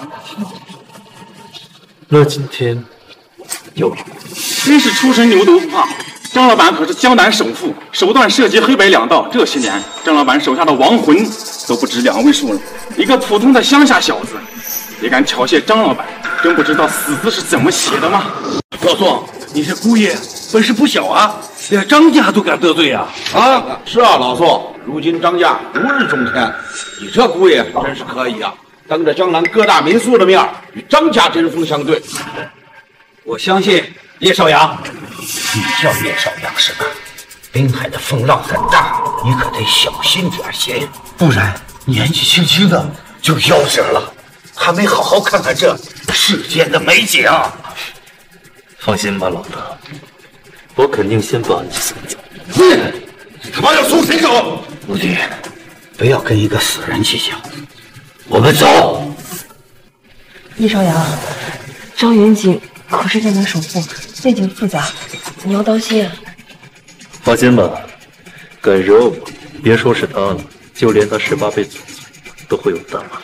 那今天有， 真是初生牛犊不怕。张老板可是江南首富，手段涉及黑白两道。这些年，张老板手下的亡魂都不止两位数了。一个普通的乡下小子，也敢挑衅张老板，真不知道死字是怎么写的吗？ 老宋，你这姑爷本事不小啊，连张家都敢得罪啊！ 啊，是啊，老宋，如今张家如日中天，你这姑爷真是可以啊，当着江南各大民宿的面与张家针锋相对。 我相信叶少阳。 你叫叶少阳是吧？滨海的风浪很大，你可得小心点些，不然年纪轻轻的就夭折了，还没好好看看这世间的美景。 放心吧，老大，我肯定先把你送走。 你你他妈要送谁走？ 吴迪，不要跟一个死人计较，我们走。 叶少阳，张元景可是江南首富，背景复杂，你要当心啊！ 放心吧，敢惹我，别说是他了，就连他十八辈祖宗都会有担当。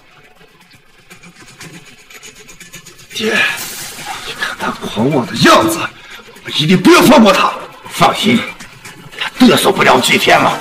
爹，你看他狂妄的样子，我一定不要放过他。 放心，他嘚瑟不了几天了。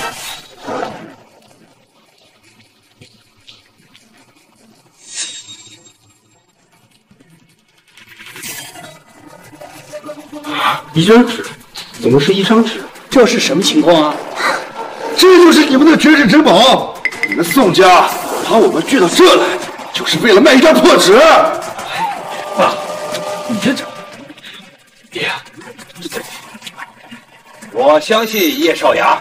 一张纸，怎么是一张纸？这是什么情况啊？ 这就是你们的绝世珍宝！你们宋家把我们聚到这来，就是为了卖一张破纸。 爸，你这这，爹，我相信叶少阳。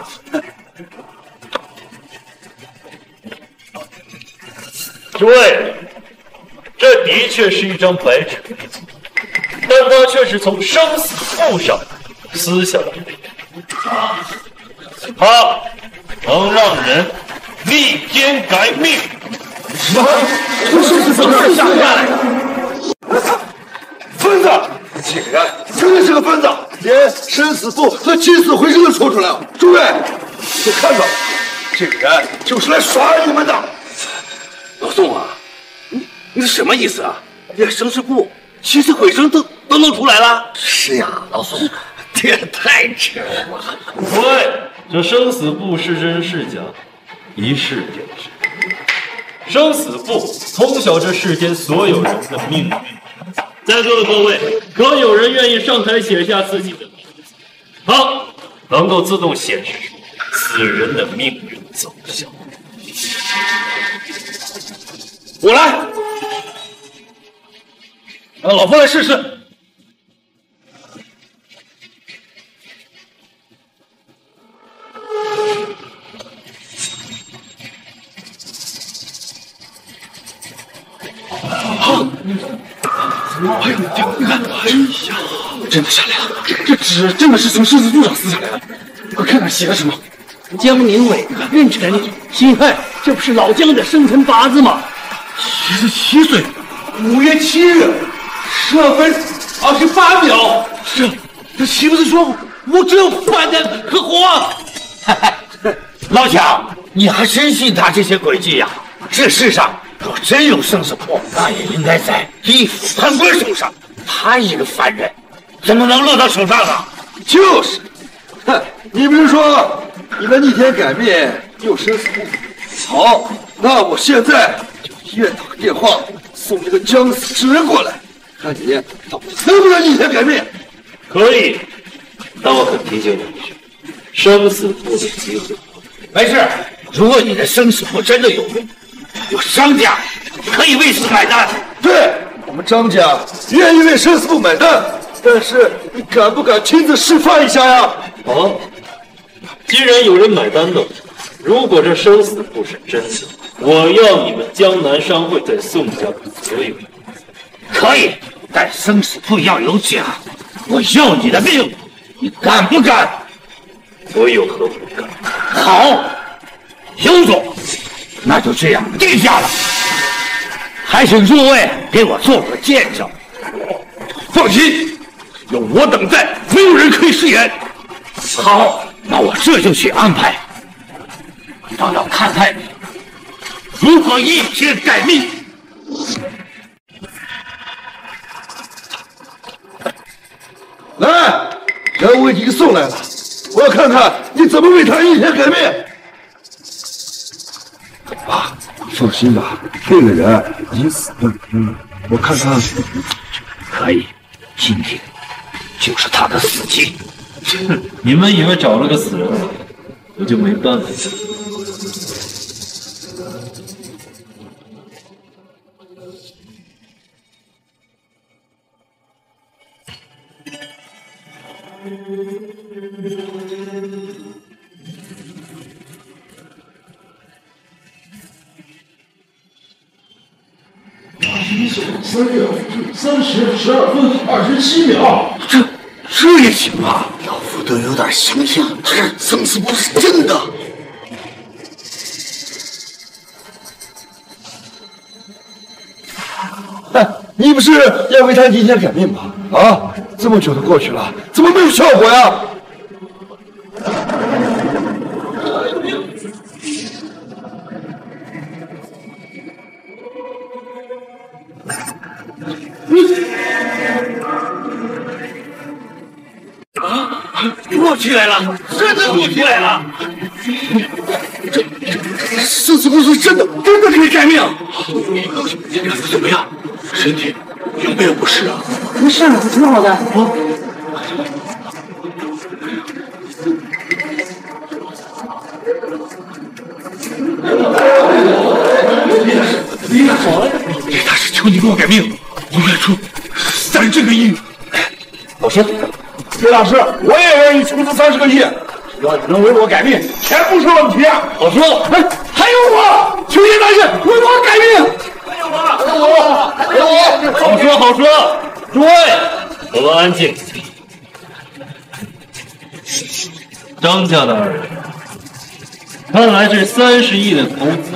诸位，这的确是一张白纸。但他却是从生死簿上撕下来的，他能让人逆天改命。 什么？这是怎么下来的？疯子！竟然真的是个疯子，连生死簿和起死回生都说出来了。诸位，都看到了，这个人就是来耍你们的。 老宋啊，你你是什么意思啊？连生死簿、起死回生都都弄出来了？ 是呀，老宋，爹太扯了。 喂，这生死簿是真是假，一试便知。生死簿通晓这世间所有人的命运。在座的各位，可有人愿意上台写下自己的名字？好，能够自动显示出此人的命运走向。 我来，让老夫来试试。 哎呦，你看，哎呀， 真的下来了！这纸真的是从生死簿上撕下来的，快看看写的什么。 江宁伟认出来你，辛亥，这不是老姜的生辰八字吗？ 七十七岁，五月七日，十二分二十八秒。 这这岂不是说我只有饭的和活？ 老蒋，你还真信他这些诡计呀？这世上若真有生死簿，那也应该在地府判官手上。他一个凡人，怎么能落到手上啊？ 就是，哼，你不是说你们逆天改命有生死簿？好，那我现在就医院打个电话，送这个将死之人过来，看你到底能不能逆天改命。 可以，但我可提醒你一句，生死簿的机会。 没事， 如果你的生死簿真的有用，我张家可以为此买单。 对，我们张家愿意为生死簿买单，但是你敢不敢亲自示范一下呀？ 好，既然有人买单的，如果这生死簿是真的，我要你们江南商会在宋家的所有。 可以，但生死簿要有假。我要你的命，你敢不敢？ 我有何不敢？ 好，有种，那就这样定下了。还请诸位给我做个见证。 放心，有我等在，没有人可以食言。 好，那我这就去安排。倒要看看你如何一天改命。 来，人物已经送来了，我要看看你怎么为他一天改命。啊，放心吧，这个人已经死了。嗯，我看看。 可以，今天就是他的死期。 你们以为找了个死人，我就没办法？ 三月三十十二分二十七秒， 这这也行啊？ 老夫都有点形象，这生死簿是真的。 哎，你不是要为他一天改命吗？啊，这么久都过去了，怎么没有效果呀？ 啊，过起来了，真的过起来了！ 这生死簿是真的，真的可以改命。 你感觉怎么样？身体有没有不适啊？ 没事，挺好的。啊李大师，李大师，求你给我改命，我愿出三十个亿。 老师，李大师，我也愿意出资三十个亿，只要你能为我改命，钱不是问题。 好说， 哎，还有我，求爷大人为我改命。 还有我，还有我，还有我。 好说好说，诸位，我们安静。张家的二人，看来这三十亿的投资，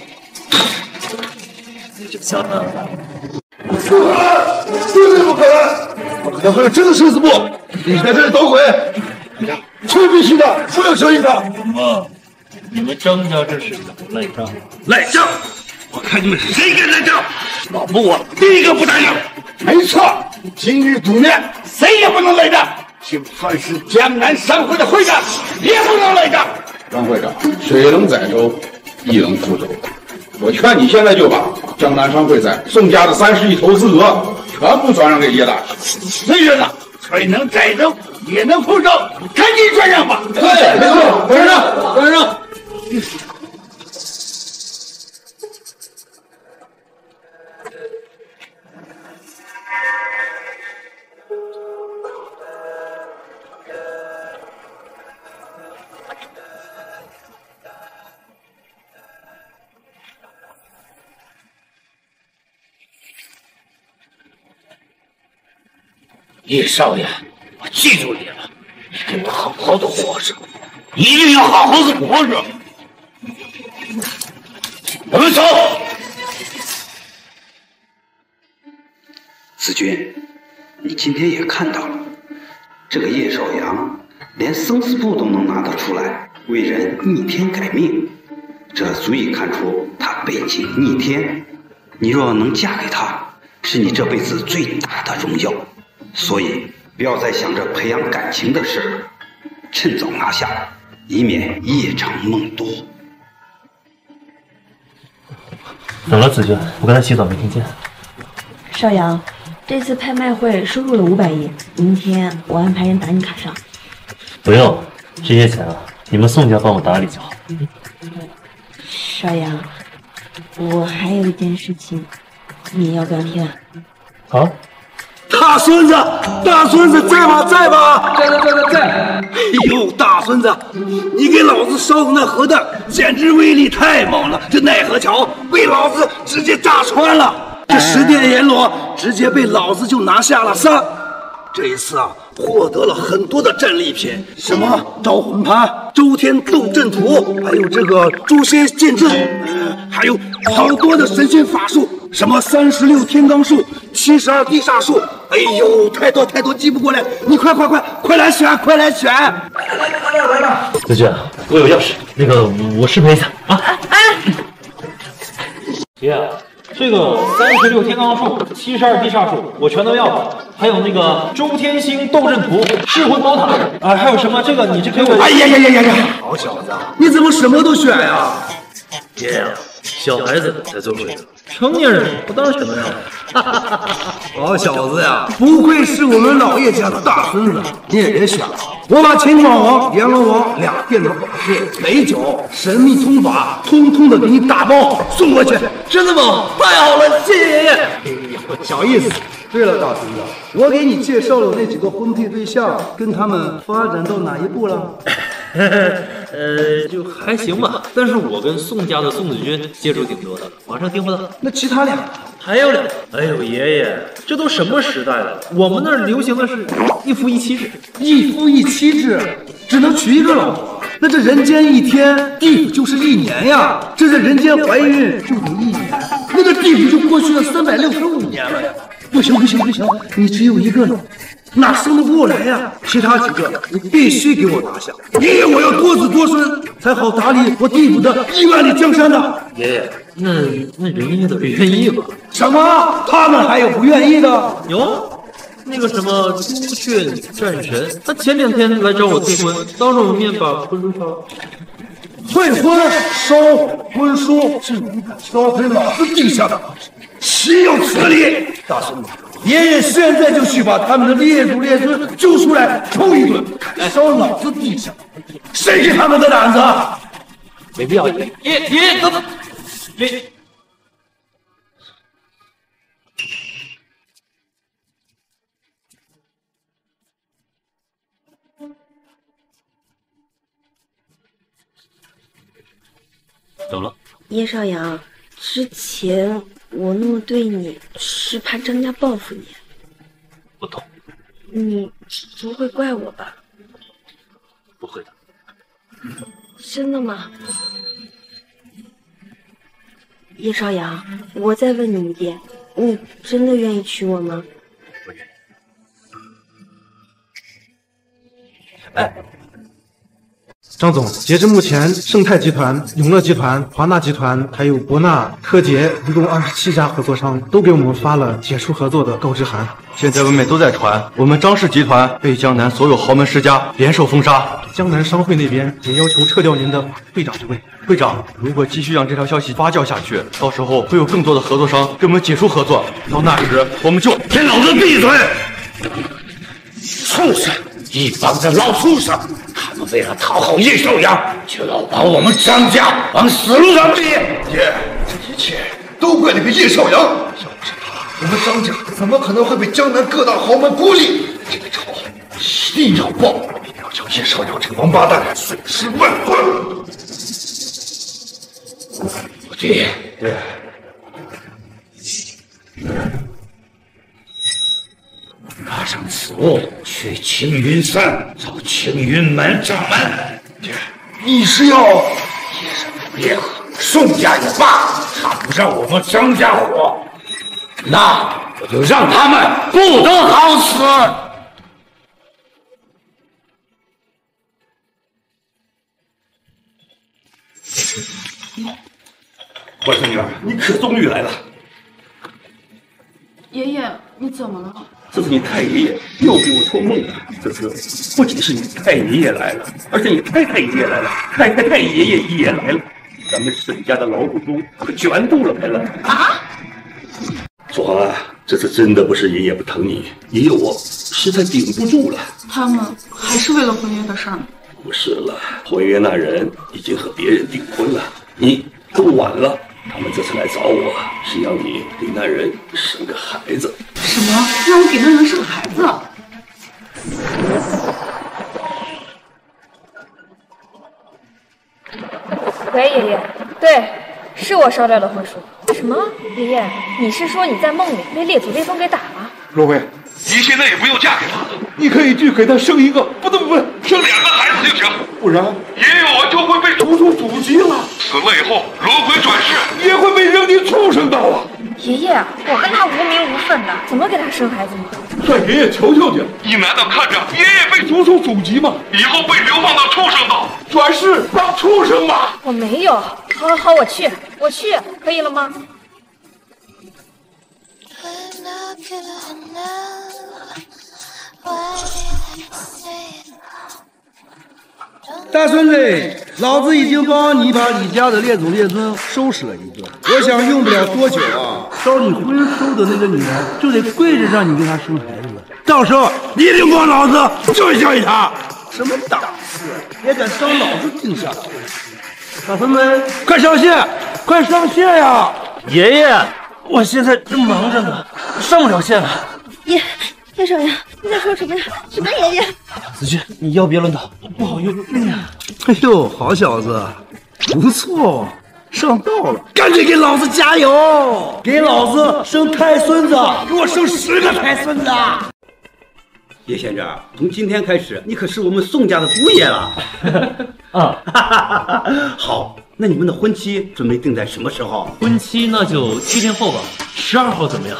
就相当了。 不可能，绝对不可能！不可能会有真的生死簿！你在这里捣鬼！这必须的，不要相信他！ 啊，你们张家这是赖账？ 赖账！我看你们谁敢赖账！老夫我第一个不答应。 没错，今日赌面，谁也不能赖账。就算是江南商会的会长，也不能赖账。张会长，水能载舟，亦能覆舟。我劝你现在就把江南商会在宋家的三十亿投资额全部转让给叶大师。虽然呢，水能载舟，也能覆舟，赶紧转让吧。 对，没错，转让，转让。 叶少爷，我记住你了，你给我好好的活着，一定要好好的活着。我们走。 子君，你今天也看到了，这个叶少阳连生死簿都能拿得出来，为人逆天改命，这足以看出他背井逆天。你若能嫁给他，是你这辈子最大的荣耀。所以不要再想着培养感情的事，趁早拿下，以免夜长梦多。 走了，子君，我刚才洗澡没听见。 少阳，这次拍卖会收入了五百亿，明天我安排人打你卡上。 不用，这些钱啊，你们宋家帮我打理就好。 少阳，我还有一件事情，你要不要听啊？ 好。 大孙子，大孙子在吗？在吗？ 在在在在在！ 哎呦，大孙子，你给老子烧的那核弹简直威力太猛了，这奈何桥被老子直接炸穿了，这十殿阎罗直接被老子就拿下了山。这一次啊，获得了很多的战利品，什么招魂幡、周天斗阵图，还有这个诛仙剑阵，呃，还有好多的神仙法术，什么三十六天罡术、七十二地煞术，哎呦，太多太多记不过来，你快快快快来选，快来选！来来来来来！ 子君，我有钥匙，那个我适配一下啊。 爷，这个三十六天罡术、七十二地煞术我全都要，还有那个周天星斗阵图、噬魂宝塔啊，还有什么这个你这给我…… 哎呀呀呀呀呀！好小子，你怎么什么都选呀？ 爷爷，小孩子才做选择，成年人我当然选择要了。 好小子呀，不愧是我们老叶家的大孙子，你也别选了。我把秦广王、阎罗王俩电子宝石、美酒、神秘通法，通通的给你打包送过去。 真的吗？太好了，谢谢爷爷。 哎呦，小意思。对了，大孙子，我给你介绍的那几个婚配对象，跟他们发展到哪一步了？ 呃，就还行吧。但是我跟宋家的宋子君接触挺多的，马上订婚了。 那其他俩还有两个。哎呦，爷爷，这都什么时代了？我们那儿流行的是一夫一妻制。 一夫一妻制，只能娶一个老婆。那这人间一天，地府就是一年呀。这在人间怀孕就得一年，那这地府就过去了三百六十五年了呀。不行不行不行，你只有一个老婆，哪生得过来呀？其他几个你必须给我拿下，因为我要多子多孙，才好打理我地府的亿万里江山呢。 爷爷，那那人家得愿意吧？ 什么？他们还有不愿意的？ 有。那个什么朱雀战神，他前两天来找我退婚，当着我面把婚书烧了。 退婚烧婚书是你敢烧给老子地下的，岂有此理！大孙子，爷爷现在就去把他们的列祖列孙揪出来抽一顿，敢烧老子地下，谁给他们的胆子？ 没必要，爷爷爷等等，爷。怎么了？ 叶少阳，之前我那么对你，是怕张家报复你。 不懂。 你不会怪我吧？ 不会的。 真的吗？叶少阳，我再问你一遍，你真的愿意娶我吗？ 不愿意。 哎。张总，截至目前，盛泰集团、永乐集团、华纳集团还有博纳、柯洁，一共二十七家合作商都给我们发了解除合作的告知函。 现在外面都在传，我们张氏集团被江南所有豪门世家联手封杀。 江南商会那边也要求撤掉您的会长职位。 会长，如果继续让这条消息发酵下去，到时候会有更多的合作商跟我们解除合作，到那时我们就给老子闭嘴！畜生！一帮子老畜生，他们为了讨好叶少阳，就要把我们张家往死路上逼。 爹，这一切都怪那个叶少阳，要不是他，我们张家怎么可能会被江南各大豪门孤立？这个仇一定要报，一定要叫叶少阳这个王八蛋碎尸万段。 爹， 爹。 拿上此物去青云山找青云门掌门。 爹，你是要别和宋家也罢，他不让我们张家活，那我就让他们不得好死。 外孙女儿，你可终于来了。 爷爷，你怎么了？ 这是你太爷爷又给我托梦了。这次不仅是你太爷爷来了，而且你太太爷爷来了，太太太爷爷也来了，咱们沈家的老祖宗可全都来了啊！楚恒啊，这次真的不是爷爷不疼你，爷爷我实在顶不住了。 他们还是为了婚约的事儿。 不是了，婚约那人已经和别人订婚了，你都晚了。他们这次来找我，是要你给那人生个孩子。 什么？让我给那人生孩子？ 喂，爷爷，对，是我烧掉的婚书。什么？爷爷，你是说你在梦里被列祖列宗给打了？ 若薇，你现在也不用嫁给他，你可以去给他生一个，不对不对，生两个孩子就行，不然爷爷我就会被除除祖籍了。死了以后轮回转世，也会被扔进畜生道啊！ 爷爷，我跟他无名无分的，怎么给他生孩子呢？ 让爷爷求求你，你难道看着爷爷被逐出祖籍吗？以后被流放到畜生道，转世当畜生吗？ 我没有。好好好，我去，我去，可以了吗？ 大孙子，老子已经帮你把李家的列祖列宗收拾了一顿，我想用不了多久啊，烧你婚书的那个女儿就得跪着让你给她生孩子了。到时候你一定帮老子教育教育她，什么档次也敢伤老子定下来。大孙子，快上线，快上线呀！ 爷爷，我现在正忙着呢，上不了线了。 叶叶少阳，你在说什么呀？什么爷爷？ 子君，你腰别乱倒，不好用。 哎呦，好小子，不错，上道了，赶紧给老子加油，给老子生太孙子，给我生十个太孙子！ 叶先生，从今天开始，你可是我们宋家的姑爷了。 啊， 好，那你们的婚期准备定在什么时候？ 婚期那就七天后吧，十二号怎么样？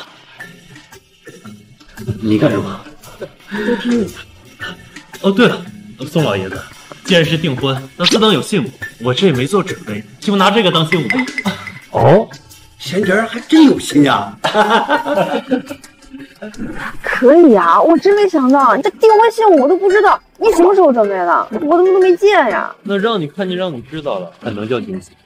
你干什么？ 都听你的。 哦，对了，宋老爷子，既然是订婚，那自当有信物，我这也没做准备，就拿这个当信物吧。 哦，贤侄儿还真有心呀！ 可以啊，我真没想到，你这订婚信物我都不知道，你什么时候准备的？我怎么都没见呀？ 那让你看见，让你知道了，还能叫惊喜？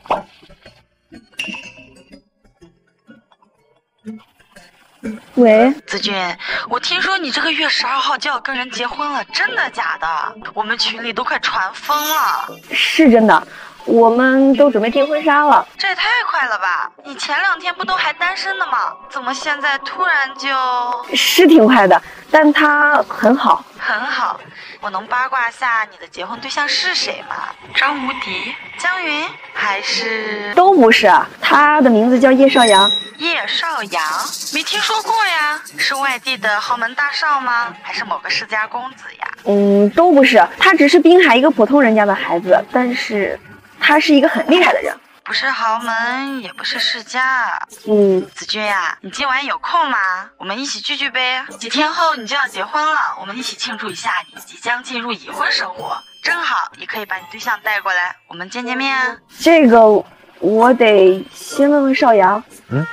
喂， 子君，我听说你这个月十二号就要跟人结婚了，真的假的？我们群里都快传疯了。 是真的，我们都准备订婚纱了。 这也太快了吧！你前两天不都还单身的吗？怎么现在突然就…… 是挺快的，但他很好。 很好，我能八卦下你的结婚对象是谁吗？张无敌、江云，还是…… 都不是，他的名字叫叶少阳。 叶少阳，没听说过呀，是外地的豪门大少吗？还是某个世家公子呀？ 嗯，都不是，他只是滨海一个普通人家的孩子，但是他是一个很厉害的人。 不是豪门，也不是世家。 嗯， 子君呀，你今晚有空吗？我们一起聚聚呗。几天后你就要结婚了，我们一起庆祝一下你即将进入已婚生活。正好也可以把你对象带过来，我们见见面啊。 这个我得先问问少阳。 嗯。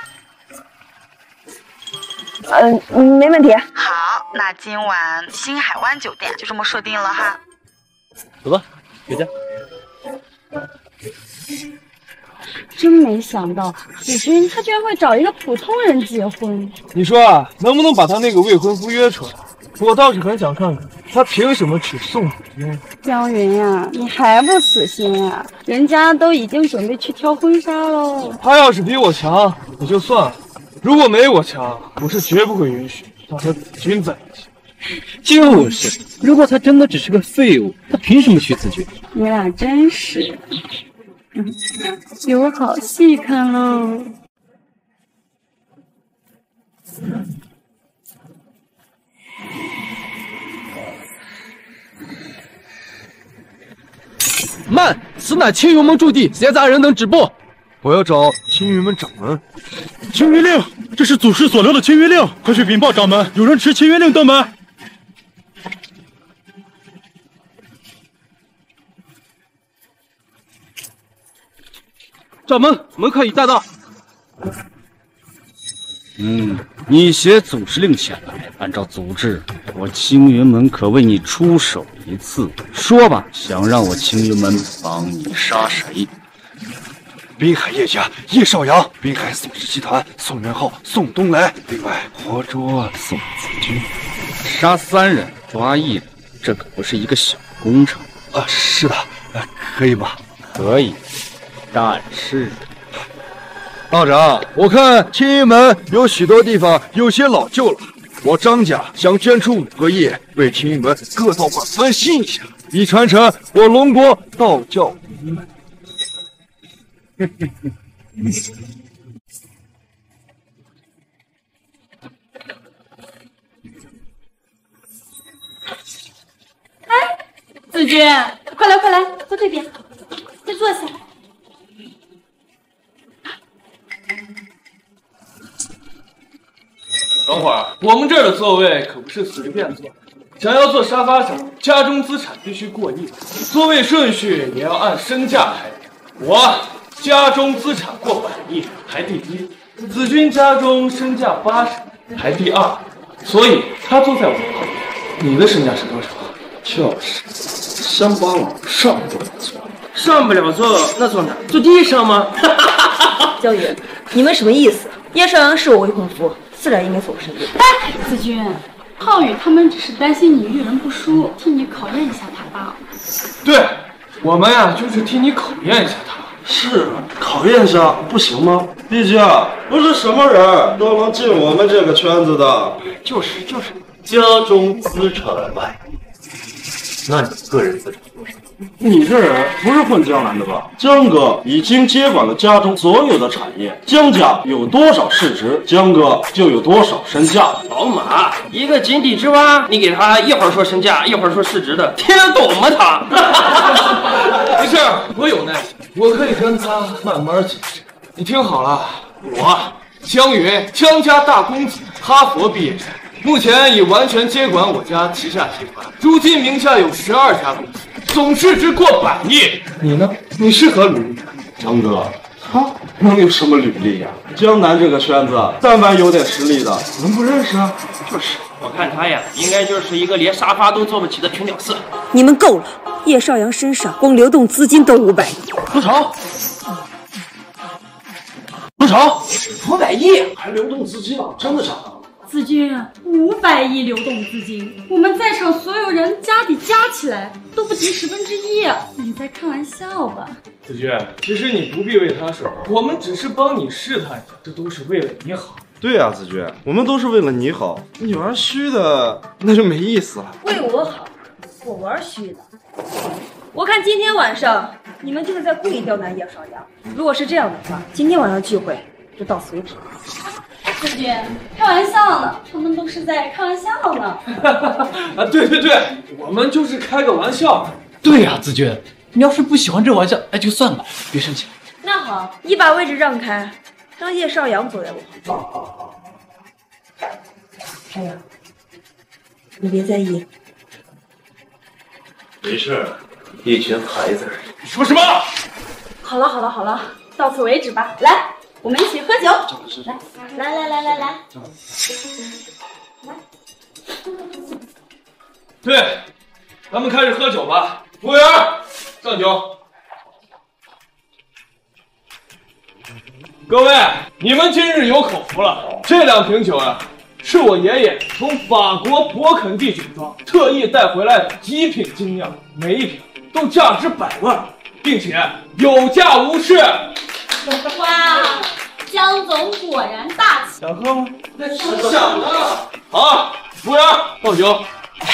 嗯、呃，没问题。 好，那今晚星海湾酒店就这么说定了哈。 走吧，回家。 真没想到，子君他居然会找一个普通人结婚。 你说啊，能不能把他那个未婚夫约出来？我倒是很想看看，他凭什么娶宋子君？ 江云呀，你还不死心呀？人家都已经准备去挑婚纱喽。 他要是比我强，也就算了；如果没我强，我是绝不会允许他和子君在一起。 就是，如果他真的只是个废物，他凭什么娶子君？ 你俩真是，嗯，有好戏看喽。 慢！此乃青云门驻地，携杂人等止步。我要找青云门掌门。 青云令，这是祖师所留的青云令，快去禀报掌门，有人持青云令登门。 掌门，门可以带到。 嗯，你携祖师令前来，按照祖制，我青云门可为你出手一次。说吧，想让我青云门帮你杀谁？ 滨海叶家叶少阳，滨海宋氏集团宋元浩、宋东来，另外活捉宋子君。 杀三人，抓一人，这可不是一个小工程啊！是的，呃，可以吗？ 可以，但是道长，我看青云门有许多地方有些老旧了，我张家想捐出五个亿，为青云门各道馆翻新一下，以传承我龙国道教一脉。 子君，快来快来，坐这边，先坐下。 等会儿，我们这儿的座位可不是随便坐，想要坐沙发上，家中资产必须过亿，座位顺序也要按身价排列。我家中资产过百亿，排第一；子君家中身价八十，排第二，所以他坐在我旁边。你的身价是多少？ 就是，乡巴佬上不了座， 上不了座，那坐哪？坐地上吗？ 江云，你们什么意思？叶少阳是我未婚夫，自然应该走身边。 哎，子君，浩宇他们只是担心你遇人不淑，替你考验一下他罢了。 对，我们呀、啊，就是替你考验一下他。 是，考验一下不行吗？毕竟不是什么人都能进我们这个圈子的。 就是就是，家中资产百亿，那你个人资产多少？ 你这人不是混江南的吧？江哥已经接管了家中所有的产业，江家有多少市值，江哥就有多少身价。 老马，一个井底之蛙，你给他一会儿说身价，一会儿说市值的，听得懂吗他？ 没事，我有耐心，我可以跟他慢慢解释。你听好了，我江云，江家大公子，哈佛毕业生，目前已完全接管我家旗下集团，如今名下有十二家公司，总市值过百亿。你呢？你是何履历？ 江哥，他能有什么履历呀、啊？江南这个圈子，但凡有点实力的，能不认识啊？ 就是，我看他呀，应该就是一个连沙发都坐不起的穷屌丝。 你们够了！叶少阳身上光流动资金都五百亿。 不成，不成，五百亿还流动资金啊？真的假的？ 子君，五百亿流动资金，我们在场所有人家底加起来都不及十分之一。你在开玩笑吧？ 子君，其实你不必为他说，我们只是帮你试探一下，这都是为了你好。 对呀、啊，子君，我们都是为了你好，你玩虚的那就没意思了。 为我好，我玩虚的。我看今天晚上你们就是在故意刁难叶少阳。如果是这样的话，今天晚上聚会就到此为止。 子君，开玩笑呢，他们都是在开玩笑呢。 啊，对对对，我们就是开个玩笑。 对呀、啊，子君，你要是不喜欢这玩笑，哎，就算了，别生气。 那好，你把位置让开，让叶少阳坐在我旁边。好好好。少阳，你别在意。 没事，一群孩子。 你说什么？ 好了好了好了，到此为止吧。来，我们一起喝酒。来来来来来来。 对，咱们开始喝酒吧。服务员，上酒。各位，你们今日有口福了。这两瓶酒啊，是我爷爷从法国勃肯第酒庄特意带回来的极品精酿，每一瓶都价值百万，并且有价无市。 哇，江总果然大气。 想喝吗？想了。好，服务员，倒酒。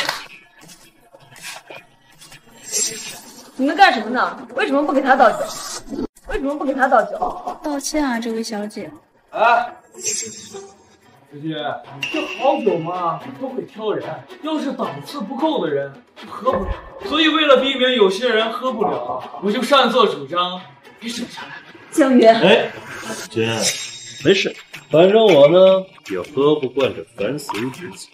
你们干什么呢？为什么不给他倒酒？为什么不给他倒酒？ 抱歉啊，这位小姐。 哎，子君，这好酒嘛，都会挑人，要是档次不够的人就喝不了。所以为了避免有些人喝不了，我就擅作主张给省下来。 江云， 哎，子君，没事，反正我呢也喝不惯这凡俗之酒。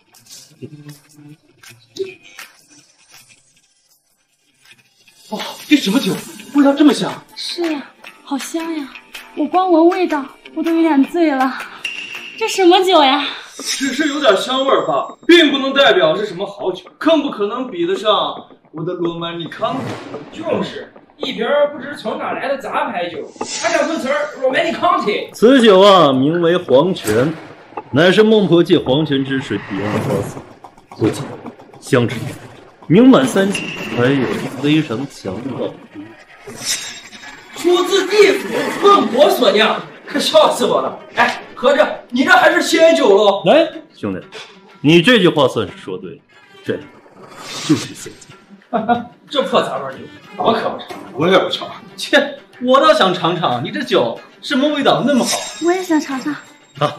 哇，这什么酒？味道这么香？ 是呀，好香呀！我光闻味道，我都有点醉了。这什么酒呀？ 只是有点香味儿罢了，并不能代表是什么好酒，更不可能比得上我的罗曼尼康。 就是，一瓶不知从哪来的杂牌酒，还想说词儿罗曼尼康体。 此酒啊，名为黄泉，乃是孟婆界黄泉之水彼岸花色，不仅香醇，名满三季，还有非常强的。 出自地府孟婆所酿， 可笑死我了！哎，合着你这还是仙酒喽？ 来，兄弟，你这句话算是说对了，这就是仙酒。 这破杂味酒，我可不尝， 我也不尝。 切，我倒想尝尝你这酒什么味道那么好。 我也想尝尝。 啊，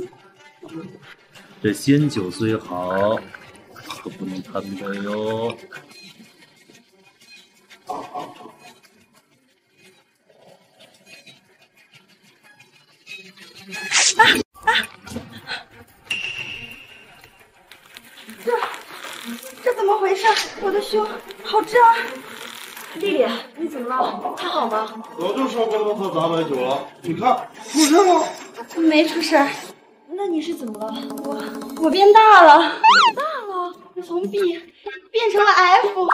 这仙酒虽好，可不能贪杯哟。 啊啊！这这怎么回事？我的胸好胀！ 丽丽，你怎么了？还好吗？ 我就说不能喝杂白酒了，你看出事了？ 没出事。 那你是怎么了？ 我我变大了，变大了，我从 B 变成了 F。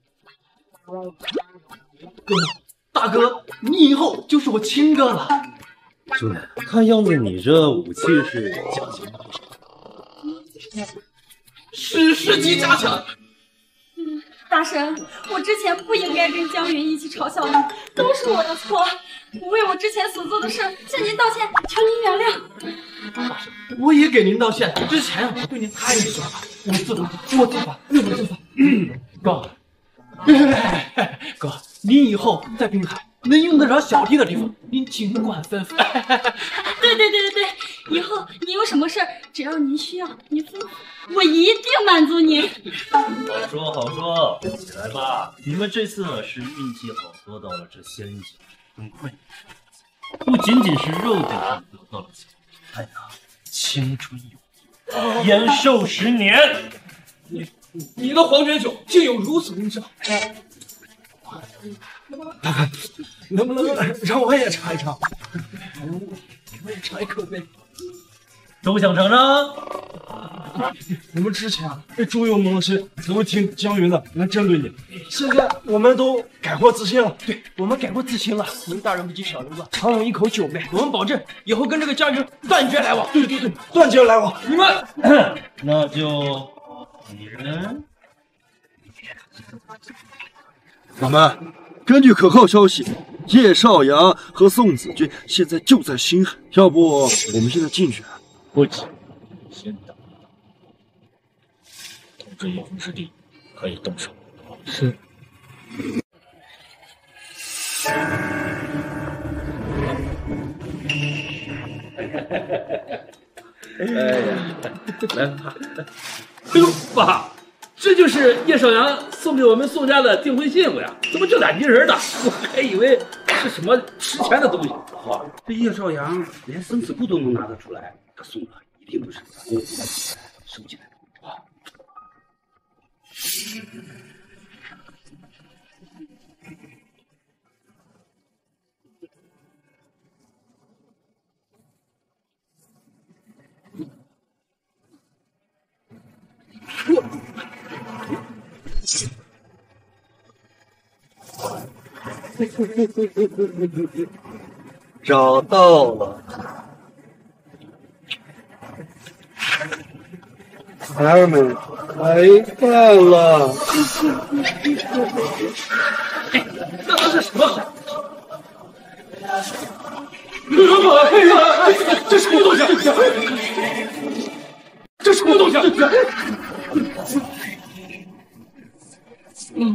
哥，大哥，你以后就是我亲哥了。 兄弟，看样子你这武器是加强了不少。 史诗级加强。 嗯，大神，我之前不应该跟江云一起嘲笑你，都是我的错。我为我之前所做的事向您道歉，求您原谅。 大神，我也给您道歉，之前我对您太严了，我自罚，我自罚，我自罚。嗯，哥，哥，您以后在滨海能用得着小弟的地方，您尽管吩咐。 对对对对对，以后您有什么事儿，只要您需要，您吩咐，我一定满足您。 好说好说，起来吧！你们这次是运气好，得到了这仙酒，很快不仅仅是肉体上得到了酒，还拿青春有益，延寿十年。 你你的黄泉酒竟有如此功效！大哥，能不能让我也尝一尝？我也尝一口呗。 都想尝尝？ 我们之前啊被猪油蒙了心，才会听江云的来针对你。现在我们都改过自新了， 对我们改过自新了。您大人不计小人过，尝我一口酒呗。我们保证以后跟这个江云断绝来往。 对对对，断绝来往。 你们， 那就一人。 老们，根据可靠消息，叶少阳和宋子君现在就在星海，要不我们现在进去？ 不急，先等。通知叶峰师弟，可以动手。 是。 哎呀，来吧。哎呦，爸，这就是叶少阳送给我们宋家的订婚信物呀！怎么就俩泥人的？我还以为是什么值钱的东西。 哇，这叶少阳连生死簿都能拿得出来，他送的一定不是杂物，收起来。啊！ 找到了，孩儿们开饭了。 哎，那都是什么好？ 哎呀，这什么东西？这什么东西？嗯。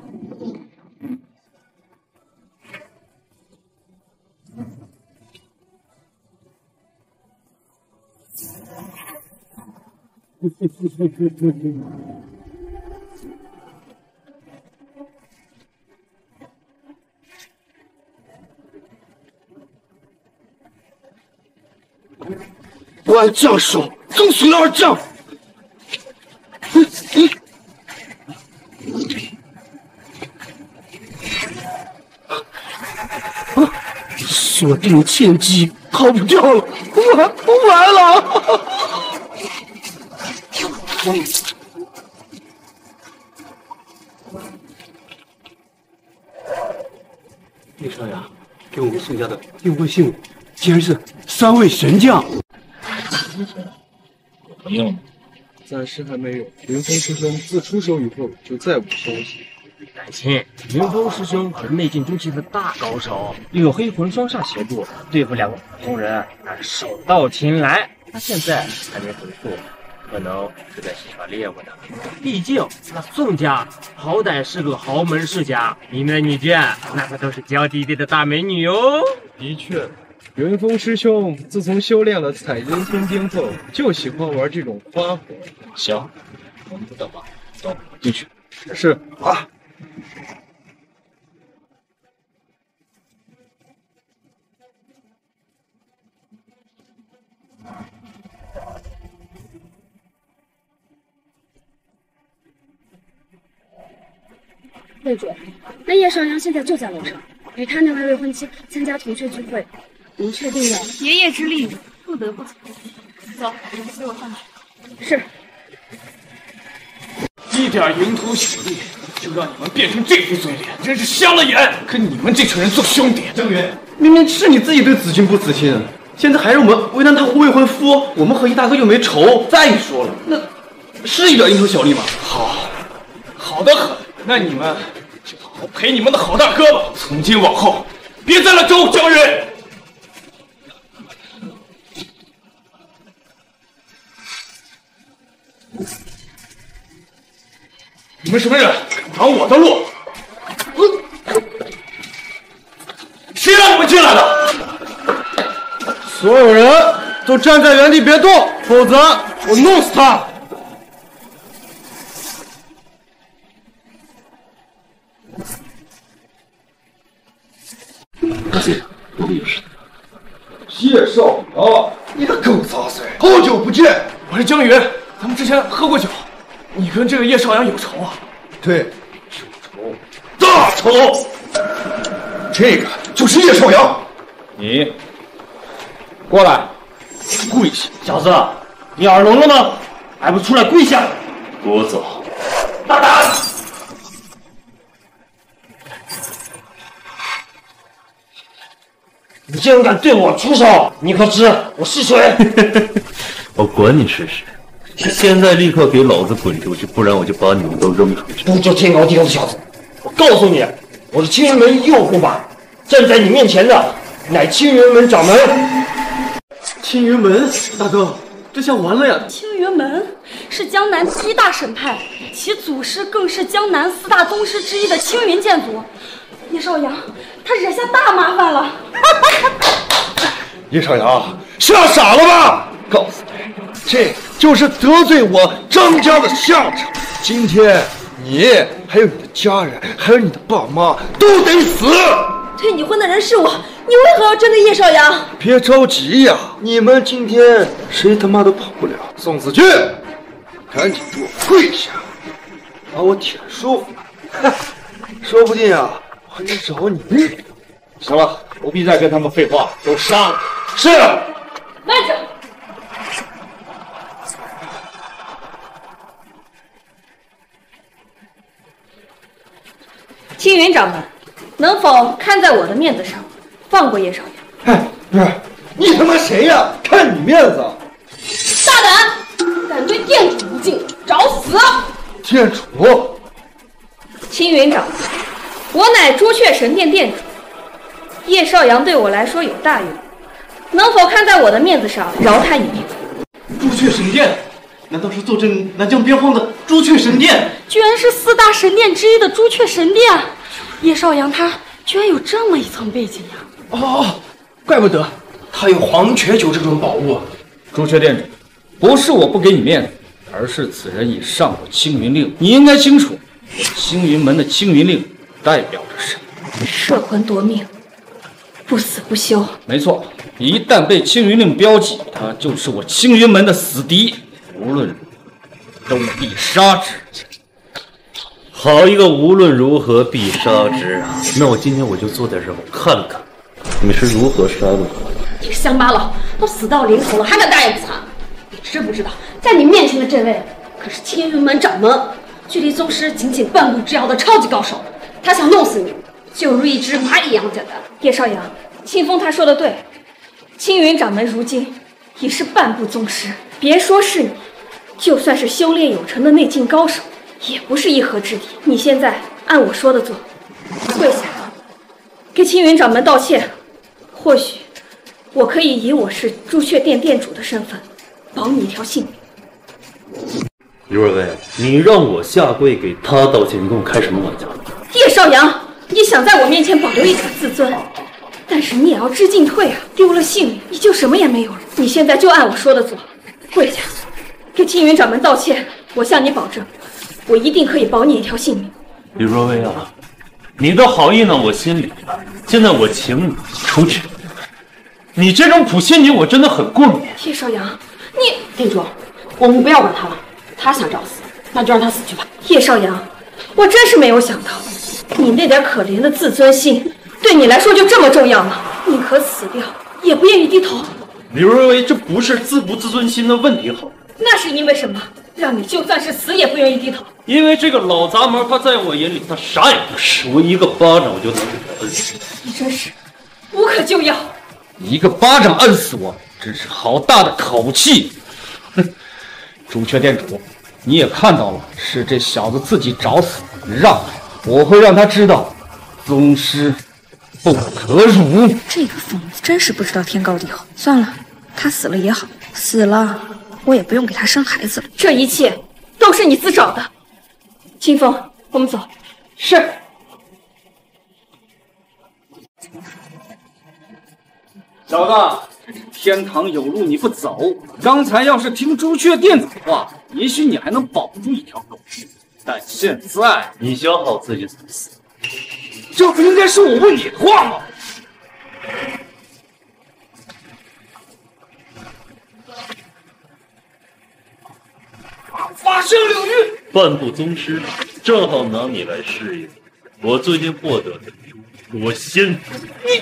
关将手，跟随二将。锁定剑机，逃不掉了，完完了！ 叶少阳给我们宋家的订婚信物，竟然是三位神将。 不用，暂时还没有。云峰师兄自出手以后就再无消息。 担心，云峰师兄可是内劲中期的大高手，又有黑魂双煞协助，对付两个普通人那是手到擒来。他现在还没回复，可能是在戏耍猎物呢。毕竟那宋家好歹是个豪门世家，里面女眷那可都是娇滴滴的大美女哦。 的确。云峰师兄自从修炼了彩阴通经后，就喜欢玩这种花活。 行，我们不等了，走进去。 是啊。 魏主，那叶少阳现在就在楼上，陪他那位未婚妻参加同学聚会。您确定了？爷爷之力，不得不从。走，随我上去。是。 一点蝇头小利，就让你们变成这副嘴脸，真是瞎了眼！跟你们这群人做兄弟， 江云，明明是你自己对子君不死心，现在还让我们为难他未婚夫，我们和一大哥又没仇。再说了，那是一点蝇头小利吗？ 好，好的很。那你们就好好陪你们的好大哥吧。从今往后，别再来找我江云。你们什么人挡我的路？谁让你们进来的？ 所有人都站在原地别动，否则我弄死他！ 大姐，我有事。叶少阳，你个狗杂碎，好久不见！ 我是江云，咱们之前喝过酒。你跟这个叶少阳有仇啊？ 对，有仇，大仇。这个就是叶少阳。 你过来， 跪下！ 小子，你耳聋了吗？还不出来跪下！给我走！大胆！你竟然敢对我出手！你可知我是谁？ 我管你是谁！现在立刻给老子滚出去，不然我就把你们都扔出去！ 不知天高地厚的小子，我告诉你，我是青云门右护法，站在你面前的乃青云门掌门。 青云门，大哥，这下完了呀！ 青云门是江南第一大省派，其祖师更是江南四大宗师之一的青云剑族。叶少阳，他惹下大麻烦了。 叶少阳，吓傻了吧？告诉你，这就是得罪我张家的下场。今天你还有你的家人，还有你的爸妈都得死。 推你婚的人是我，你为何要针对叶少阳？ 别着急呀，你们今天谁他妈都跑不了。宋子俊，赶紧给我跪下，把我舔舒服。说不定啊，我还能找你。 行了，不必再跟他们废话，都杀了。 是。 慢着。青云掌门，能否看在我的面子上，放过叶少阳？ 哎，不是，你他妈谁呀？看你面子！ 大胆，敢对店主无敬，找死！ 店主， 青云掌门，我乃朱雀神殿店主，叶少阳对我来说有大用，能否看在我的面子上，饶他一命？ 朱雀神殿，难道是坐镇南疆边荒的朱雀神殿？ 居然是四大神殿之一的朱雀神殿，叶少阳他居然有这么一层背景呀！ 哦，怪不得他有黄泉酒这种宝物。 朱雀店主，不是我不给你面子，而是此人已上过青云令，你应该清楚，我青云门的青云令代表着什么？ 摄魂夺命，不死不休。 没错，一旦被青云令标记，他就是我青云门的死敌，无论如何都必杀之。 好一个无论如何必杀之啊！那我今天我就坐在这儿，我看看你们是如何杀的我。 你个乡巴佬，都死到临头了，还敢大言不惭！你知不知道，在你面前的这位可是青云门掌门，距离宗师仅仅半步之遥的超级高手。他想弄死你，就如一只蚂蚁一样简单。叶少阳，清风他说的对，青云掌门如今已是半步宗师，别说是你，就算是修炼有成的内劲高手，也不是一合之敌。你现在按我说的做，跪下，给青云掌门道歉。或许我可以以我是朱雀店店主的身份，保你一条性命。 刘若薇，你让我下跪给他道歉，你跟我开什么玩笑？ 叶少阳，你想在我面前保留一点自尊，但是你也要知进退啊！丢了性命，你就什么也没有了。你现在就按我说的做，跪下，给青云掌门道歉。我向你保证，我一定可以保你一条性命。 李若薇啊，你的好意呢，我心里。现在我请你出去。你这种普心女，我真的很过敏。 叶少阳，你店主，我们不要管他了，他想找死，那就让他死去吧。 叶少阳，我真是没有想到，你那点可怜的自尊心，对你来说就这么重要吗？宁可死掉，也不愿意低头。 李若薇，这不是自不自尊心的问题，好。 那是因为什么，让你就算是死也不愿意低头？ 因为这个老杂毛，他在我眼里，他啥也不是。我一个巴掌，我就能给他摁死。 你真是无可救药。 一个巴掌摁死我，真是好大的口气！哼，朱雀店主，你也看到了，是这小子自己找死，让开！我会让他知道，宗师不可辱。 这个疯子真是不知道天高地厚。算了，他死了也好，死了我也不用给他生孩子了。这一切都是你自找的。清风，我们走。是。 小子，天堂有路你不走，刚才要是听朱雀店主的话，也许你还能保住一条狗命。但现在， 你想好自己怎么死？ 这不应该是我问你的话吗？法圣领域， 半步宗师，正好拿你来试一试。我最近获得的我先你。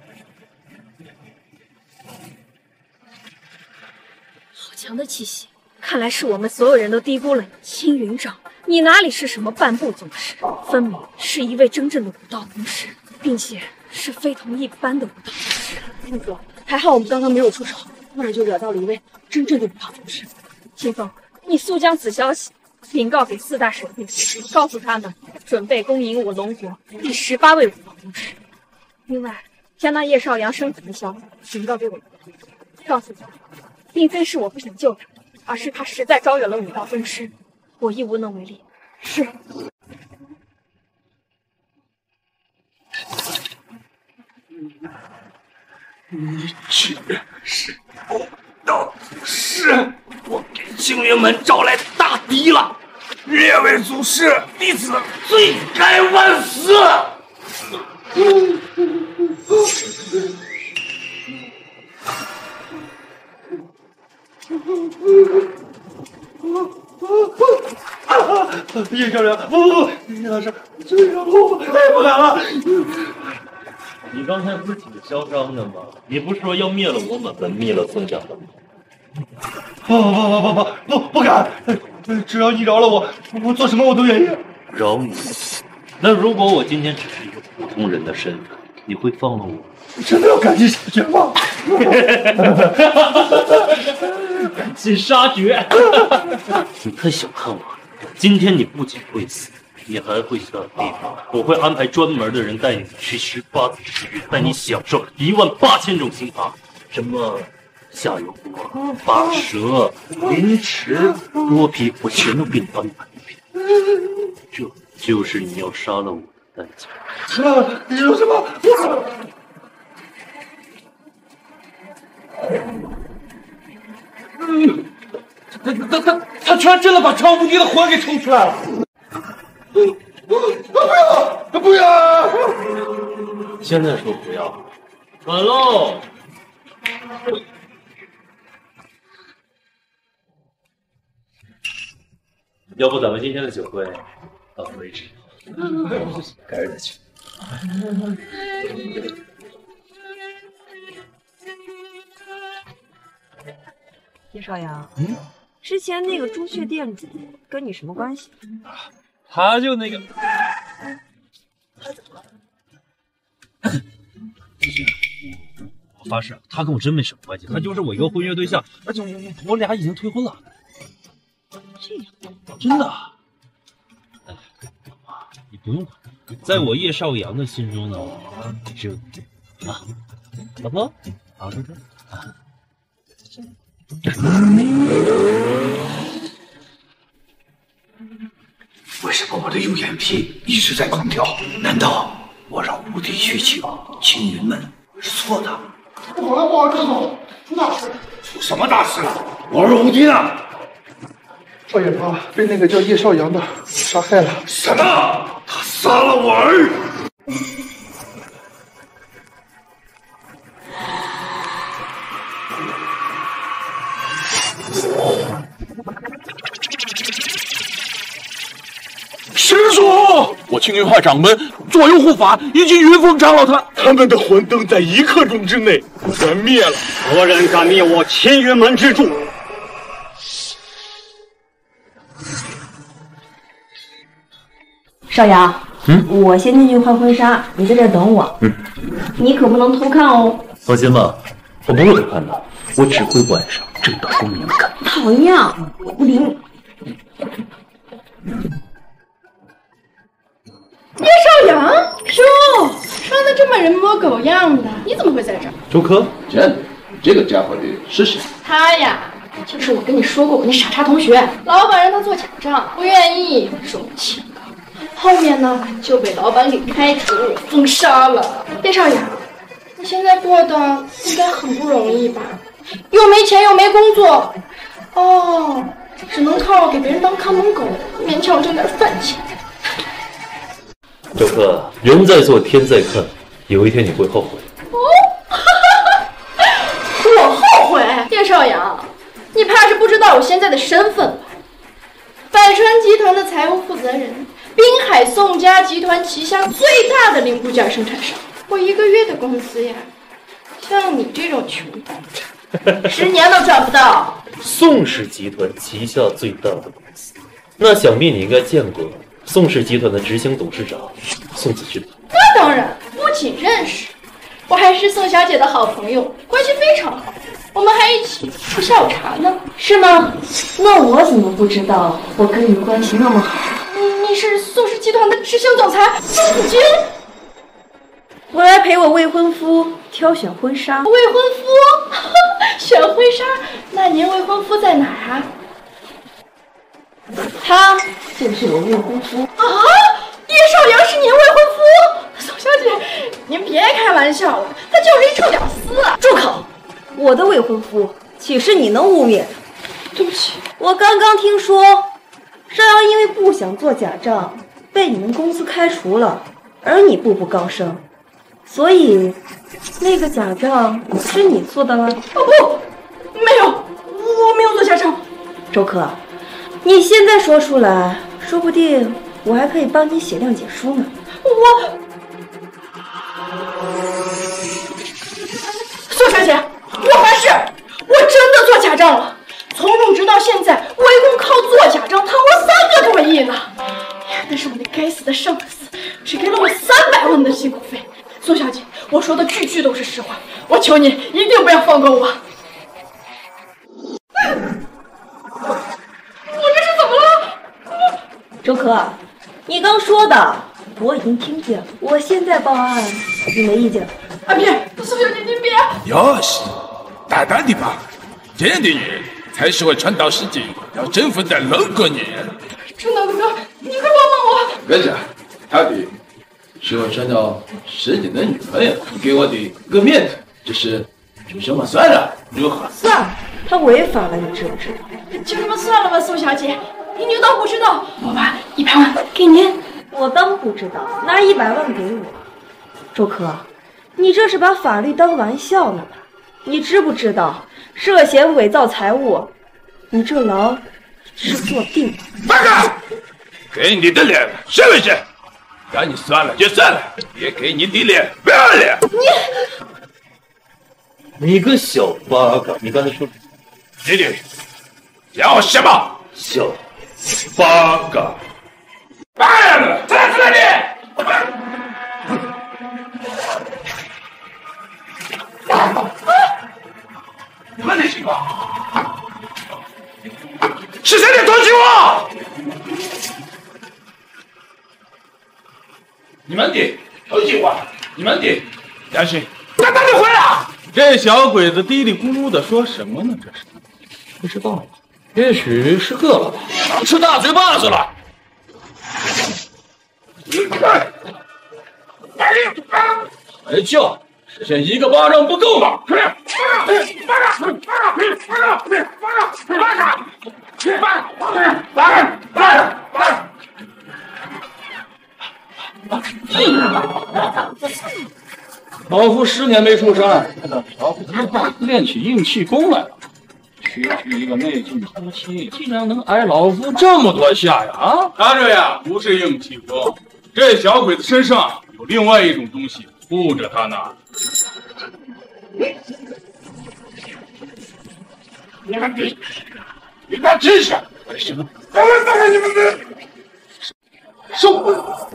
强的气息，看来是我们所有人都低估了你。青云掌，你哪里是什么半步宗师，分明是一位真正的武道宗师，并且是非同一般的武道宗师。 店主，还好我们刚刚没有出手，不然就惹到了一位真正的武道宗师。 清风，你速将此消息禀告给四大守护，告诉他们准备恭迎我龙国第十八位武道宗师。另外，将那叶少阳生死的消息禀告给我，告诉他。并非是我不想救他，而是他实在招惹了武道宗师，我亦无能为力。是。 你居然是武道宗师！我给青云门招来大敌了！列位祖师，弟子罪该万死！ 叶少良，不不不，叶老师，这让我太不敢了。 你刚才不是挺嚣张的吗？你不是说要灭了我们门，灭了宋家门吗？ 不不不不不不不敢！只要你饶了我，我做什么我都愿意。 饶你？那如果我今天只是一个普通人的身份，你会放了我？ 你真的要赶尽杀绝吗？ 赶尽杀绝！你太小看我了。今天你不仅会死，你还会下地狱。我会安排专门的人带你去十八子地狱，带你享受一万八千种刑罚，什么下油锅、拔舌、凌迟、剥皮，我全都给你安排一遍。这就是你要杀了我的代价。 你说什么？ 嗯，他他他他居然真的把超无敌的魂给抽出来了！ 不要不要！ 现在说不要，稳喽！要不咱们今天的酒会到此为止，改日再去。 叶少阳，嗯，之前那个朱雀店主跟你什么关系？ 他就那个， 他怎么了？ 我发誓，他跟我真没什么关系，他就是我一个婚约对象，而且我我俩已经退婚了。 这样， 真的。哎，你不用管，在我叶少阳的心中呢，只有你啊，老婆，好好说说啊。 为什么我的右眼皮一直在狂跳？难道我让无敌去请青云们是错的？ 不好了，不好了，出大事！ 出什么大事了？我儿无敌呢？ 少爷他被那个叫叶少阳的杀害了。 什么？他杀了我儿？ 师叔，我青云派掌门左右护法以及云峰长老他他们的魂灯在一刻钟之内全灭了。 何人敢灭我青云门之柱？ 少阳，嗯，我先进去换婚纱，你在这等我。 嗯， 你可不能偷看哦。 放心吧，我不会偷看的，我只会晚上正大光明的看。 讨厌，我不理你。 叶少阳，哟，穿的这么人模狗样的，你怎么会在这儿？ 周科， 真的，这个家伙的是谁？ 他呀，就是我跟你说过我那傻叉同学，老板让他做假账，不愿意，说我清高，后面呢就被老板给开除封杀了。叶少阳，你现在过得应该很不容易吧？又没钱又没工作，哦，只能靠给别人当看门狗，勉强挣点饭钱。 周科，人在做天在看，有一天你会后悔。 哦，我后悔？叶少阳，你怕是不知道我现在的身份吧？百川集团的财务负责人，滨海宋家集团旗下最大的零部件生产商。我一个月的工资呀，像你这种穷人，十年都赚不到。 宋氏集团旗下最大的公司，那想必你应该见过宋氏集团的执行董事长宋子君。 那当然，不仅认识，我还是宋小姐的好朋友，关系非常好。我们还一起喝下午茶呢。 是吗？那我怎么不知道我跟你关系那么好？ 你你是宋氏集团的执行总裁宋子君。 我来陪我未婚夫挑选婚纱。 未婚夫选婚纱？那您未婚夫在哪儿啊？ 他就是我未婚夫啊！叶少阳是您未婚夫？宋小姐，您别开玩笑了，他就是一臭屌丝。 住口！我的未婚夫岂是你能污蔑的？ 对不起， 我刚刚听说少阳因为不想做假账被你们公司开除了，而你步步高升，所以那个假账是你做的了？ 哦不，没有，我没有做假账。 周科，你现在说出来，说不定我还可以帮你写谅解书呢。 我，宋小姐，我发誓，我真的做假账了。从入职到现在，我一共靠做假账贪我三个多亿呢。但是我那该死的上司只给了我三百万的辛苦费。宋小姐，我说的句句都是实话，我求你一定不要放过我。我这是怎么了？ 周科，你刚说的我已经听见了，我现在报案，你没意见？ 啊别，宋小姐您别。 哟西，大胆的吧，这样的人才是会传道授业，要征服在六个人。 春道哥哥，你快帮帮我！ 不是，他的是我传道师姐的女朋友，给我的个面子，这是就这么算了，如何？ 算了，他违法了，你知不知道？ 就这么算了吧，宋小姐，你就当不知道。我把一百万给您， 我当不知道，拿一百万给我。周科，你这是把法律当玩笑呢吧？你知不知道涉嫌伪造财物，你这牢是坐定。 报告，给你的脸是不是？让你算了就算了，也给你的脸不要脸。 你，你个小八嘎！你刚才说， 弟弟叫什么？ 小八嘎！ 八了，出来出来你！什么情况？是谁在偷袭我？ 你们的，有计划，你们的，杨勋， 干嘛你回来？ 这小鬼子嘀嘀咕咕的说什么呢？这是不知道，也许是饿了吧，吃大嘴巴子了。还叫，实现一个巴掌不够吗？快点！巴掌！巴掌！巴掌！巴掌！巴掌！巴掌！巴掌！老夫十年没出山，老夫怎么练起硬气功来了？区区一个内劲突气，竟然能挨老夫这么多下呀！啊，他这呀不是硬气功，这小鬼子身上有另外一种东西护着他呢。你们别，你们真是！为什么？我们放开你们的手！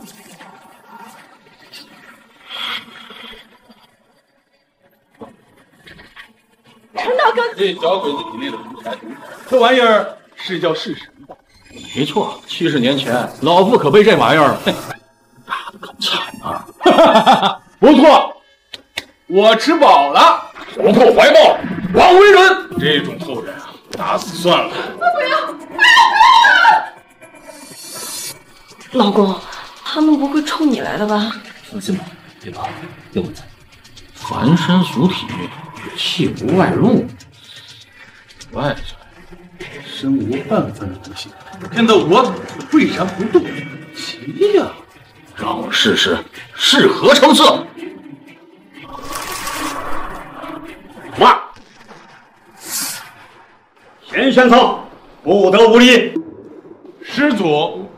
陈大哥， 这小鬼子体内的毒才毒，这玩意儿是叫弑神的。没错，七十年前老夫可被这玩意儿打得可惨啊！哈哈哈哈！不错，我吃饱了。手扣怀抱，王为人。这种后人啊，打死算了。 我不要！老公，他们不会冲你来的吧？ 放心吧，别怕，有我在。 凡身俗体，气无外露，外在身无半分东西，偏得我岿然不动，奇呀！让我试试是何成色。 哇！前玄草，不得无礼。 师祖，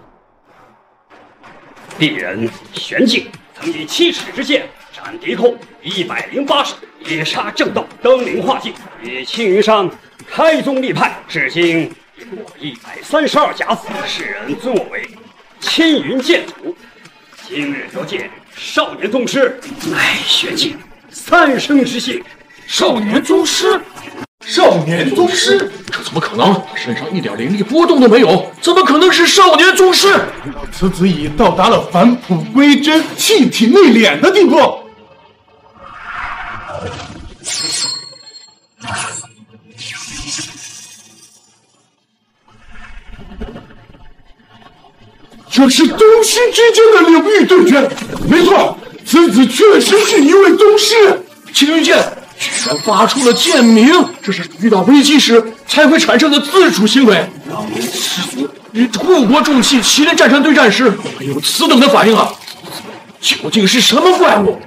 鄙人玄静曾以七尺之剑斩敌寇一百零八手，猎杀正道，登临化境，以青云山开宗立派，至今已过一百三十二甲子，世人尊我为青云剑主。今日得见少年宗师，乃玄静三生之幸。 少年宗师，少年宗师，这怎么可能？身上一点灵力波动都没有，怎么可能是少年宗师？此子已到达了返璞归真、气体内敛的地步。这是宗师之间的领域对决，没错，此子确实是一位宗师。青云剑居然发出了剑鸣，这是遇到危机时才会产生的自主行为。当年师祖与护国重器麒麟战山对战时，会有此等的反应啊！究竟是什么怪物？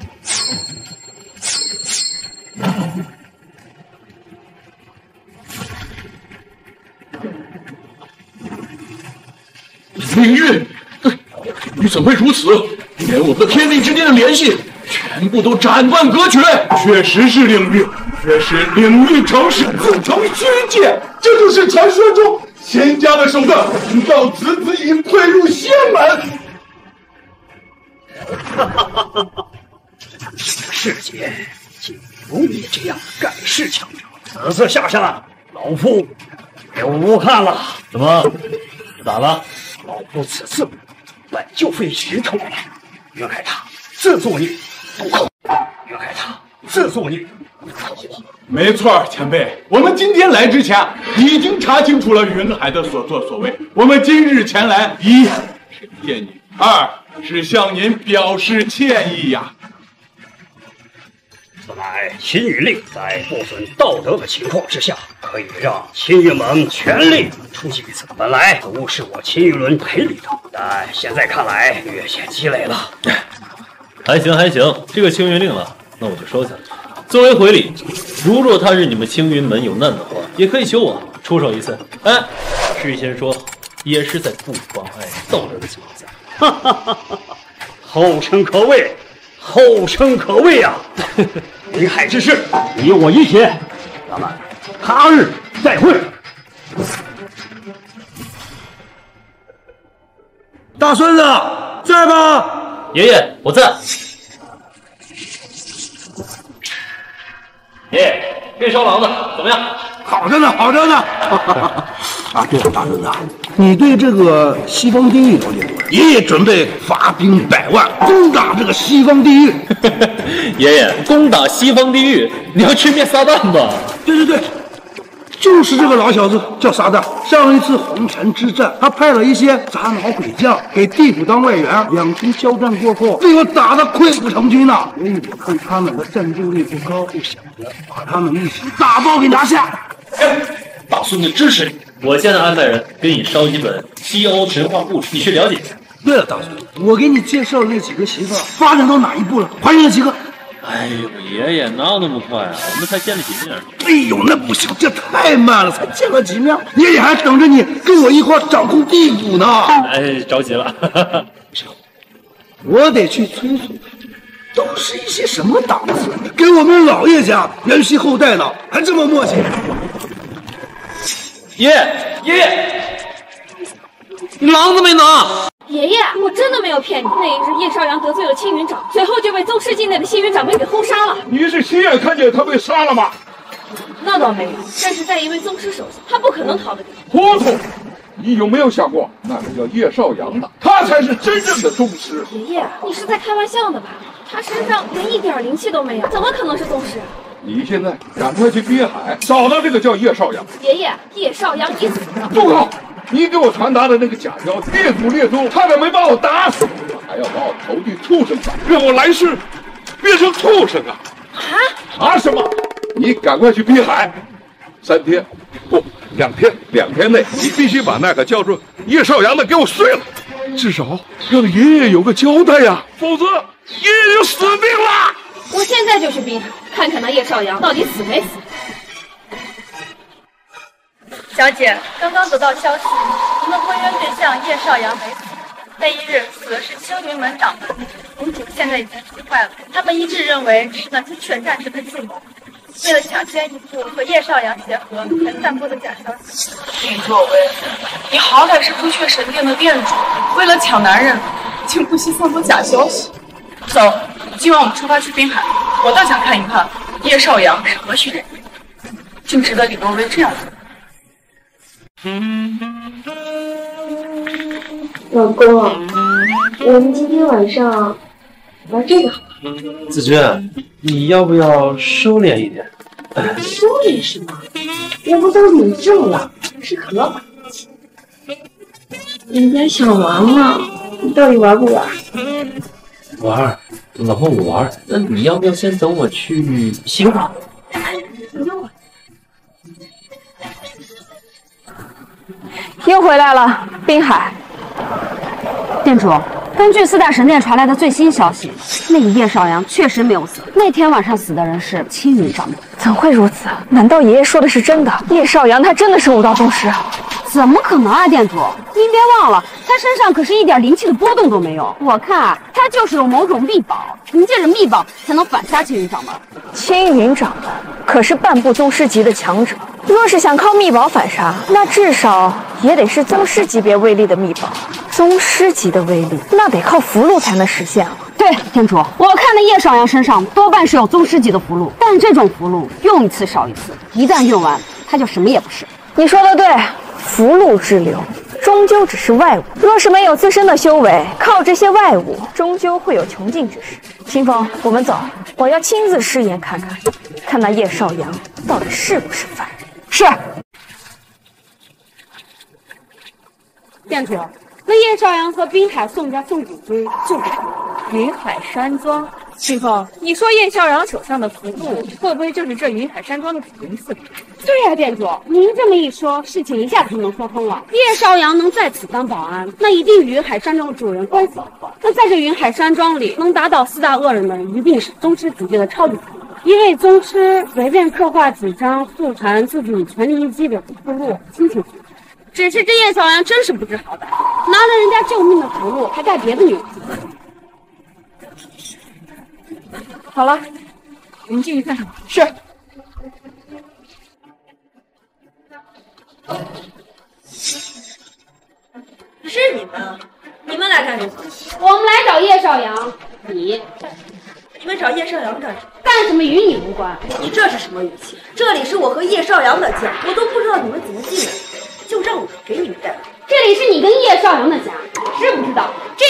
命运，你怎么会如此？连我们的天地之间的联系全部都斩断隔绝，确实是领域，却是领域城市自成虚界，这就是传说中仙家的手段。直到此子已退入仙门。 哈哈哈哈哈！世界竟有你这样盖世强者，此次下山，老夫没有无看了。 怎么？咋了？ 老夫此次本就非寻仇来，袁海他自作孽不可，袁海他自作孽不可。 没错，前辈，我们今天来之前已经查清楚了云海的所作所为。我们今日前来，一是见你，二是向您表示歉意呀。 此乃青云令，在不损道德的情况之下，可以让青云盟全力出击一次。本来不是我青云轮赔礼的，但现在看来略显鸡肋了。 还行还行，这个青云令啊，那我就收下了。作为回礼，如若他日你们青云门有难的话，也可以求我出手一次。哎，事先说，也是在不妨碍道德的情况下。 哈哈哈哈！后生可畏，后生可畏啊！临海之事，你我一体，咱们他日再会。 大孙子在吗？ 爷爷，我在。爷爷，这烧狼子怎么样？ 好着呢，好着呢。啊，对了，大孙子，你对这个西方丁义了解多少？ 爷爷准备发兵百万，攻打这个西方地狱。 爷爷，攻打西方地狱，你要去灭撒旦吧？ 对对对，就是这个老小子叫撒旦。上一次红尘之战，他派了一些杂毛鬼将给地府当外援，两军交战过后，被我打得溃不成军呐。所以我看他们的战斗力不高，就想着把他们一起打包给拿下。 大孙子支持你，我现在安排人给你烧几本西欧神话故事，你去了解。 对了，大孙子，我给你介绍的那几个媳妇发展到哪一步了？怀孕了几个？ 哎呦，爷爷哪有那么快啊？我们才见了几面。 哎呦，那不行，这太慢了，才见了几面，爷爷还等着你跟我一块掌控地府呢。 哎，着急了。 我得去催促他，都是一些什么档次？给我们老爷家沿袭后代呢，还这么默契。 爷爷，爷爷，你狼子没拿？ 爷爷，我真的没有骗你。那一日，叶少阳得罪了青云长，随后就被宗师境内的青云长辈给轰杀了。 你是亲眼看见他被杀了吗？ 那倒没有，但是在一位宗师手下，他不可能逃得掉。 糊涂！你有没有想过，那个叫叶少阳的，他才是真正的宗师？ 爷爷，你是在开玩笑的吧？他身上连一点灵气都没有，怎么可能是宗师？ 你现在赶快去滨海找到这个叫叶少阳。 爷爷，叶少阳已死了。 住口！你给我传达的那个假消息，列祖列宗差点没把我打死，还要把我投递畜生上，让我来世变成畜生啊！啊啊什么？你赶快去滨海，三天不两天，两天内你必须把那个叫做叶少阳的给我碎了，至少让爷爷有个交代呀，否则爷爷就死定了。 我现在就去滨海，看看那叶少阳到底死没死。 小姐，刚刚得到消息，您的婚约对象叶少阳没死。那一日死的是青云门掌门，公主现在已经急坏了。他们一致认为是那只犬战士的计谋，为了抢先一步和叶少阳结合，才散播的假消息。 林若薇，你好歹是朱雀神殿的店主，为了抢男人，竟不惜散播假消息。走，今晚我们出发去滨海。我倒想看一看叶少阳是何许人也，竟值得李若薇这样做。 老公，我们今天晚上玩这个好吗？ 子君，你要不要收敛一点？ 收敛什么？我不都领证了，是合法的钱。人家想玩嘛，你到底玩不玩？ 玩，老婆我玩。那你要不要先等我去洗个澡？ 不用。 又回来了，滨海。 店主，根据四大神殿传来的最新消息，那个叶少阳确实没有死。那天晚上死的人是青云掌门。 怎会如此？难道爷爷说的是真的？叶少阳他真的是武道宗师？ 怎么可能啊，店主！您别忘了，他身上可是一点灵气的波动都没有。我看啊，他就是有某种秘宝，凭借着秘宝才能反杀青云掌门。 青云掌门可是半步宗师级的强者，若是想靠秘宝反杀，那至少也得是宗师级别威力的秘宝。宗师级的威力，那得靠符箓才能实现啊。 对，店主，我看那叶少阳身上多半是有宗师级的符箓，但这种符箓用一次少一次，一旦用完，他就什么也不是。 你说的对，符箓之流终究只是外物，若是没有自身的修为，靠这些外物，终究会有穷尽之时。清风，我们走，我要亲自试验看看，看那叶少阳到底是不是凡人。 是。店主，那叶少阳和滨海宋家宋祖辉就是云海山庄。清风，你说叶少阳手上的符箓，会不会就是这云海山庄的主人赐给他？ 对呀、啊，店主，您这么一说，事情一下子就能说通了。叶少阳能在此当保安，那一定与云海山庄的主人关系不错。那在这云海山庄里，能打倒四大恶人的人，一定是宗师级别的超级强者。一位宗师随便刻画几张速传自己全力一击的符箓，心情舒畅。只是这叶少阳真是不知好歹，拿了人家救命的符箓，还带别的女人。 好了，我们进去看看。 是。 是你们？你们来干什么？ 我们来找叶少阳。你， 你们找叶少阳干什么？ 干什么与你无关。 你这是什么语气？这里是我和叶少阳的家，我都不知道你们怎么进来的，就让我给你们带路。 这里是你跟叶少阳的家，知不知道？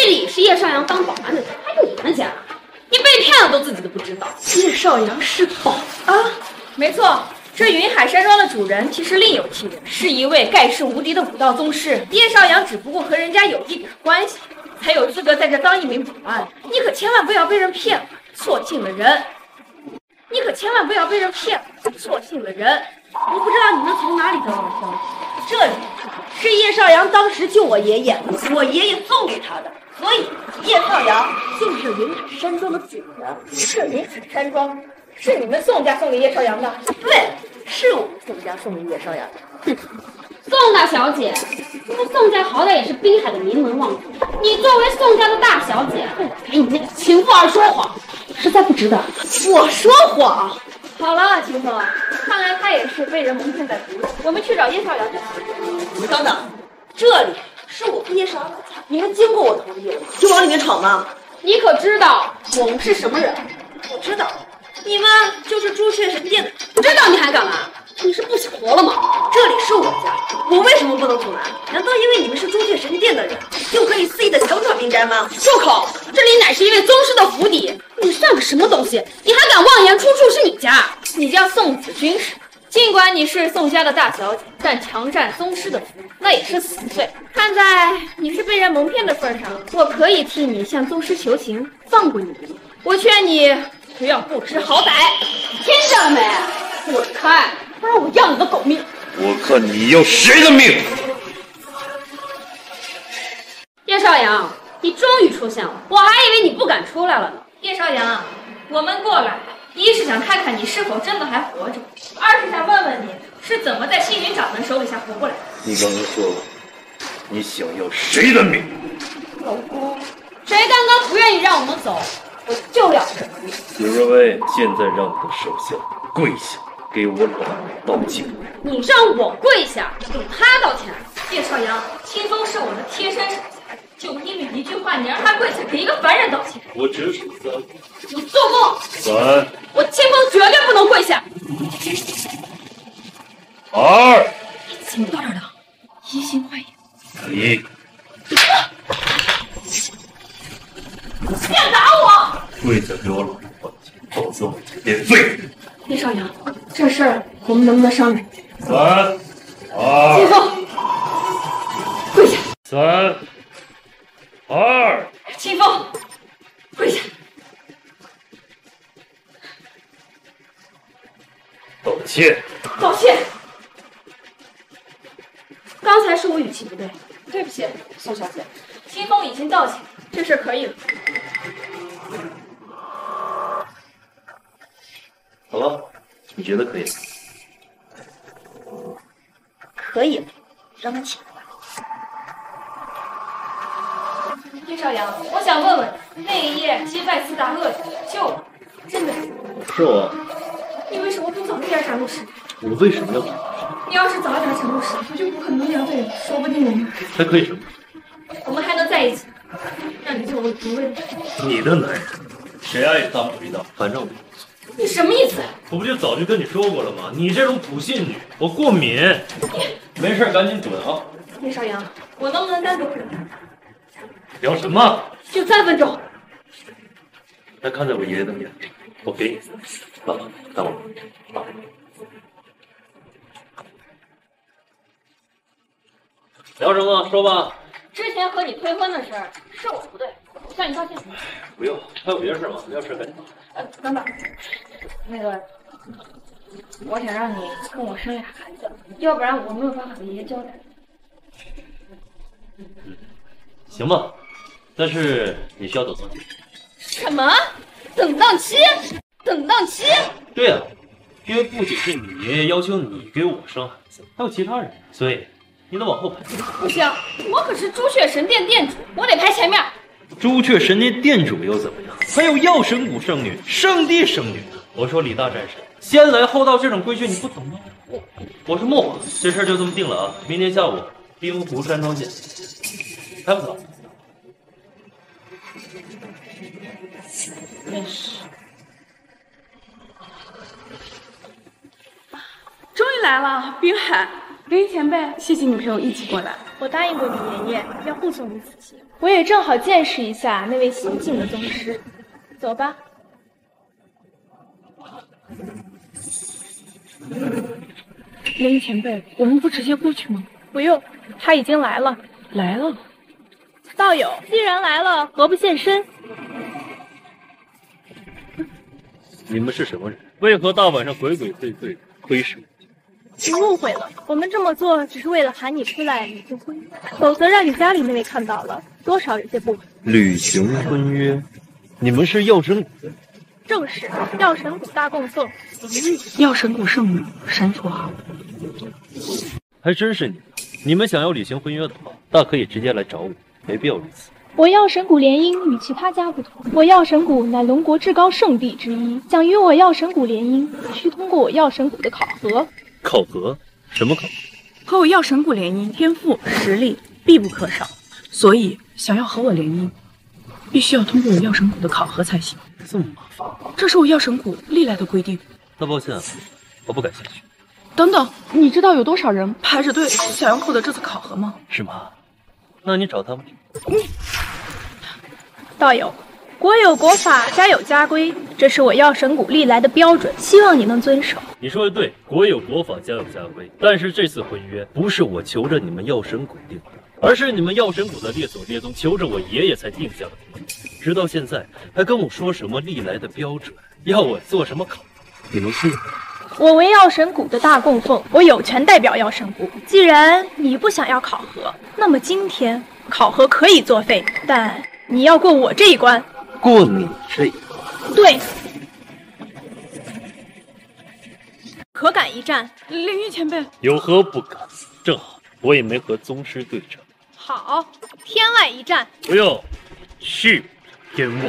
里是叶少阳当保安的家，还有你们家，你被骗了都自己都不知道。 叶少阳是保安？ 没错。这云海山庄的主人其实另有其人，是一位盖世无敌的武道宗师。叶少阳只不过和人家有一点关系，才有资格在这当一名保安。你可千万不要被人骗了，错信了人。你可千万不要被人骗了，错信了人。 我不知道你们从哪里得到的消息，这里是叶少阳当时救我爷爷，我爷爷送给他的，所以叶少阳就是云海山庄的主人。 这云海山庄是你们宋家送给叶少阳的？ 对，是我们宋家送给叶少阳的。 哼，宋大小姐，你们宋家好歹也是滨海的名门望族，你作为宋家的大小姐，给你那个情妇儿说谎，实在不值得。 我说谎？ 好了，秦风，看来他也是被人蒙骗在鼓里。我们去找叶少阳。 等等，这里是我和叶少阳的家，你们经过我同意了就往里面闯吗？ 你可知道我们是什么人？ 我知道，你们就是朱雀神殿的。 不知道你还干嘛？你是不想活了吗？ 这里是我家，我为什么不能阻拦？难道因为你们是朱雀神殿的人，就可以肆意的强闯民宅吗？ 住口！这里乃是一位宗师的府邸，你算个什么东西？你还敢妄言出处是你家？ 你叫宋子君是？尽管你是宋家的大小姐，但强占宗师的府，那也是死罪。看在你是被人蒙骗的份上，我可以替你向宗师求情，放过你一命。我劝你不要不知好歹， 听见了没？滚开！不然我要你的狗命！ 我看你要谁的命！ 叶少阳，你终于出现了，我还以为你不敢出来了呢。 叶少阳，我们过来，一是想看看你是否真的还活着，二是想问问你是怎么在星云掌门手底下活过来的。 你刚刚说了，你想要谁的命？ 老公，谁刚刚不愿意让我们走，我就要这。 紫若薇，现在让你的手下跪下，给我老道歉。 你让我跪下，给他道歉？ 叶少阳，清风是我的贴身手下，就因为一句话，你让他跪下给一个凡人道歉？ 我只数三， 你做梦！ 三， 我清风绝对不能跪下。 二， 怎么到这儿的？移形换影。 一。 别打我！ 跪下给我老实道歉，否则我就变废。 叶少阳，这事儿我们能不能商量？ 三，二， 清风，跪下。 三，二， 清风，跪下。 道歉。 道歉。刚才是我语气不对，对不起，宋小姐。清风已经道歉，这事可以了。 好了，你觉得可以了？ 可以了，让他起来吧。 叶少阳，我想问问，那一夜击败四大恶者救了，真的是？ 是我。 你为什么不早一点赶路时？ 我为什么要赶路时？ 你要是早点赶路时，我就不可能两队，说不定我们还可以什么？ 我们还能在一起，让你做我主位的。 你的男人，谁爱当不知道，反正我。 你什么意思？ 我不就早就跟你说过了吗？你这种普信女，我过敏。没事，赶紧滚啊！ 叶少阳，我能不能单独跟他？ 聊什么？ 就三分钟。 那看在我爷爷的面子，我给你。爸爸，等我。爸爸。聊什么？说吧。 之前和你催婚的事儿是我不对，向你道歉。 不用，还有别的事吗？要事赶紧走。 呃，等等，那个，我想让你跟我生俩孩子，要不然我没有办法给爷爷交代。 嗯，行吧，但是你需要等到期。 什么？等到期？等到期？ 对呀、啊，因为不仅是你爷爷要求你给我生孩子，还有其他人，所以你得往后排。 不行，我可是朱雀神殿殿主，我得排前面。 朱雀神殿殿主又怎么样？还有药神谷圣女、圣地圣女。我说李大战神，先来后到这种规矩你不懂吗？我我是莫华，这事儿就这么定了啊！明天下午滨湖山庄见，还不走？ 真是。终于来了，滨海，林前辈，谢谢你陪我一起过来。 我答应过你爷爷要护送你死刑，我也正好见识一下那位行径的宗师。走吧。 林前辈，我们不直接过去吗？ 不用，他已经来了。 来了。 道友，既然来了，何不现身？ 你们是什么人？为何大晚上鬼鬼祟祟，窥视？ 你误会了，我们这么做只是为了喊你出来履行婚约，否则让你家里那位看到了，多少有些不稳。 履行婚约？你们是药神谷的？ 正是，药神谷大供奉。 药神谷圣女，神说好。 还真是你们！你们想要履行婚约的话，大可以直接来找我，没必要如此。 我药神谷联姻与其他家不同，我药神谷乃龙国至高圣地之一，想与我药神谷联姻，需通过我药神谷的考核。 考核？什么考核？ 和我药神谷联姻，天赋实力必不可少，所以想要和我联姻，必须要通过我药神谷的考核才行。 这么麻烦？ 这是我药神谷历来的规定。 那抱歉，我不感兴趣。 等等，你知道有多少人排着队想要获得这次考核吗？ 是吗？那你找他们去。 嗯，道友，国有国法，家有家规，这是我药神谷历来的标准，希望你能遵守。 你说的对，国有国法，家有家规。但是这次婚约不是我求着你们药神谷定的，而是你们药神谷的列祖列宗求着我爷爷才定下的婚约。直到现在还跟我说什么历来的标准，要我做什么考核，你们信吗？ 我为药神谷的大供奉，我有权代表药神谷。既然你不想要考核，那么今天考核可以作废，但你要过我这一关。 过你这一关？ 对。可敢一战？ 凌云前辈， 有何不敢？正好我也没和宗师对战。 好，天外一战。 不用，去天外。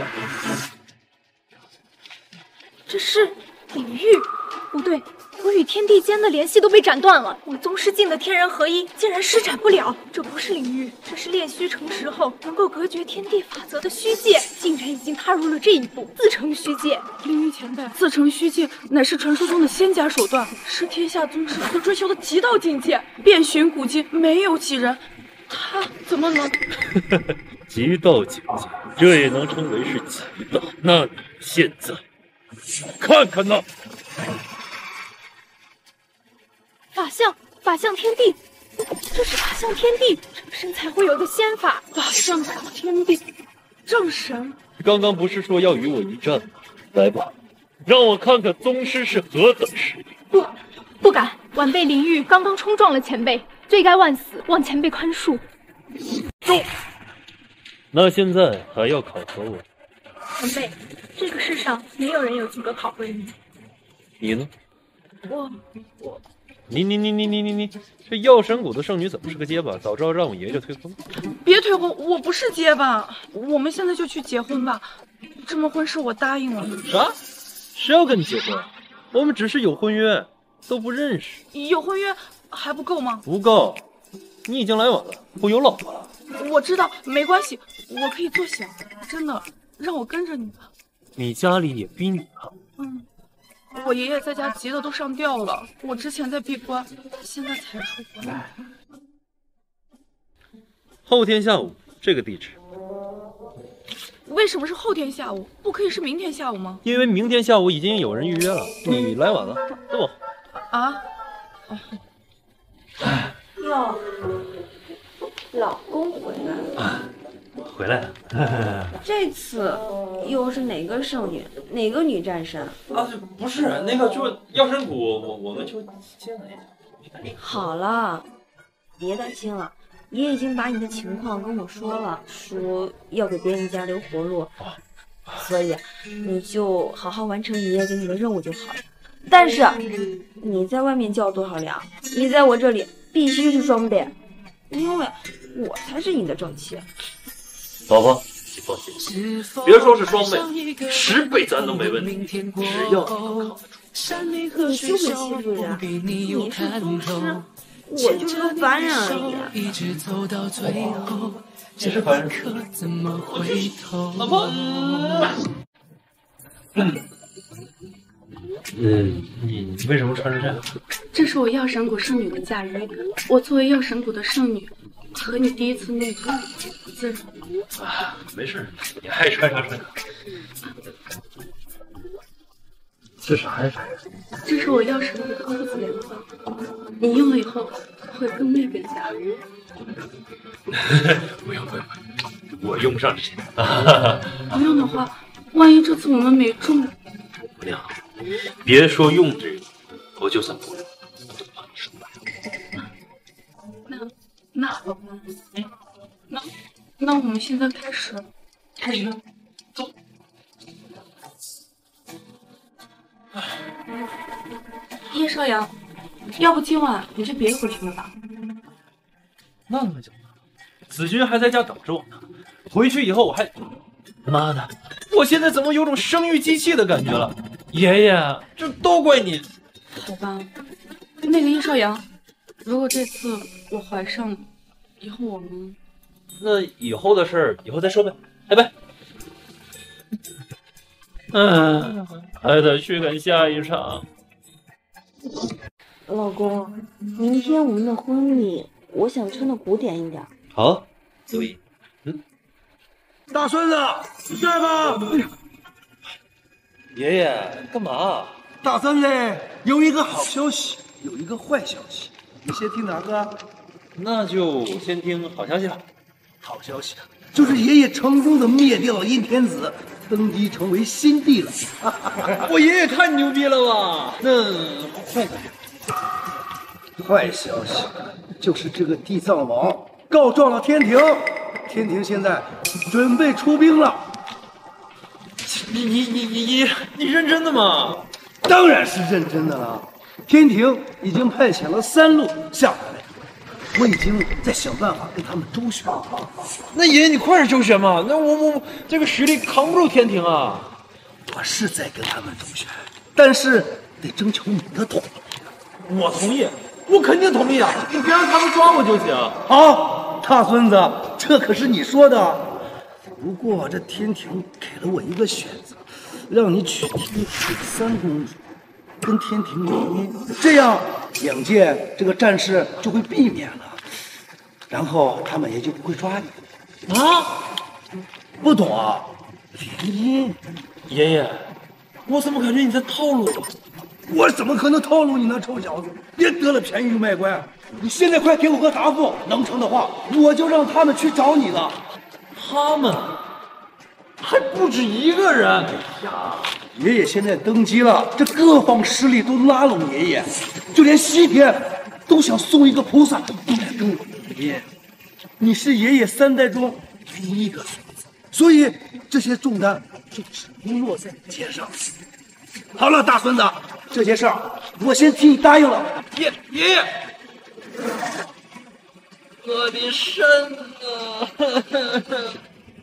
这是领域。不对，我与天地间的联系都被斩断了。我宗师境的天人合一竟然施展不了，这不是领域，这是炼虚成石后能够隔绝天地法则的虚界，竟然已经踏入了这一步，自成虚界。 凌云前辈，自成虚界乃是传说中的仙家手段，是天下宗师所追求的极道境界。遍寻古今，没有几人，他怎么能？ 极道境界，这也能称为是极道？那你现在看看呢？ 法相，法相天地，这是法相天地，正神才会有的仙法。 法相天地，正神。 刚刚不是说要与我一战吗？来吧，让我看看宗师是何等实力。 不，不敢，晚辈林玉刚刚冲撞了前辈，罪该万死，望前辈宽恕。 中。那现在还要考核我？ 前辈，这个世上没有人有资格考核你。 你呢？ 我我。 你你你你你你你，这药神谷的圣女怎么是个结巴？早知道让我爷爷退婚。 别退婚，我不是结巴，我们现在就去结婚吧。这门婚事我答应了。 啥？谁要跟你结婚？我们只是有婚约，都不认识。 有婚约还不够吗？ 不够，你已经来晚了，我有老婆了。 我知道，没关系，我可以做小。真的，让我跟着你吧。 你家里也逼你了？ 嗯。我爷爷在家急得都上吊了，我之前在闭关，现在才出关。 后天下午这个地址。 为什么是后天下午？不可以是明天下午吗？ 因为明天下午已经有人预约了，你来晚了，走。 啊？ 哟，老公回来了。 回来了。 这次又是哪个圣女，哪个女战神？ 啊，不是那个，就是药神谷，我我们就接了一下。 好了，别担心了，爷已经把你的情况跟我说了，说要给别人家留活路，所以你就好好完成爷爷给你的任务就好了。但是你在外面叫多少粮，你在我这里必须是双倍，因为我才是你的正妻。 老婆，你放心，别说是双倍，十倍咱都没问题，只要你能扛得住。 你羞不欺负人？你是宗师，我就是个凡人而已。 你是凡人？老婆。嗯，你为什么穿成这样？ 这是我药神谷圣女的嫁衣，我作为药神谷的圣女， 和你第一次那个不自然。 啊，没事，你爱穿啥穿啥。这啥呀？ 这是我钥匙里的兔子莲花，你用了以后会更那个一下。 不用不用，我用不上这些。 不用的话，万一这次我们没中， 姑娘，别说用这个，我就算不用，我都帮你收买。 那那好吧，那那我们现在开始， 开始，走。 叶少阳，要不今晚你就别回去了吧？ 那怎么讲？子君还在家等着我呢，回去以后我还……妈的，我现在怎么有种生育机器的感觉了？爷爷，这都怪你。 好吧，那个叶少阳，如果这次我怀上了，以后我们…… 那以后的事儿以后再说呗，拜拜。嗯，还得去赶下一场。 老公，明天我们的婚礼，我想穿的古典一点。 好，周一。嗯， 大孙子在吗？ 爷爷，干嘛？ 大孙子，有一个好消息，有一个坏消息，你先听哪个？ 那就先听好消息吧。 好消息就是爷爷成功的灭掉了阴天子，登基成为新帝了。 我爷爷太牛逼了吧？那坏消息？ 坏消息就是这个地藏王告状了天庭，天庭现在准备出兵了。 你你你你你你认真的吗？ 当然是认真的了。天庭已经派遣了三路下来了，我已经在想办法跟他们周旋。 那爷爷你快点周旋嘛！那我我这个实力扛不住天庭啊！ 我是在跟他们周旋，但是得征求你的同意。 我同意，我肯定同意啊！你别让他们抓我就行。 好，大孙子，这可是你说的。不过这天庭给了我一个选择，让你娶天庭三公主，跟天庭联姻，这样两件这个战事就会避免了，然后他们也就不会抓你。 啊？ 不懂啊？联姻？ 爷爷，我怎么感觉你在套路我？ 我怎么可能套路你呢，臭小子！别得了便宜就卖乖！你现在快给我个答复，能成的话，我就让他们去找你了。 他们还不止一个人。哎呀，爷爷现在登基了，这各方势力都拉拢爷爷，就连西天都想送一个菩萨来跟我联姻。你是爷爷三代中唯一一个孙子，所以这些重担就只能落在你肩上。好了，大孙子，这些事儿我先替你答应了。 爷爷爷，我的肾啊！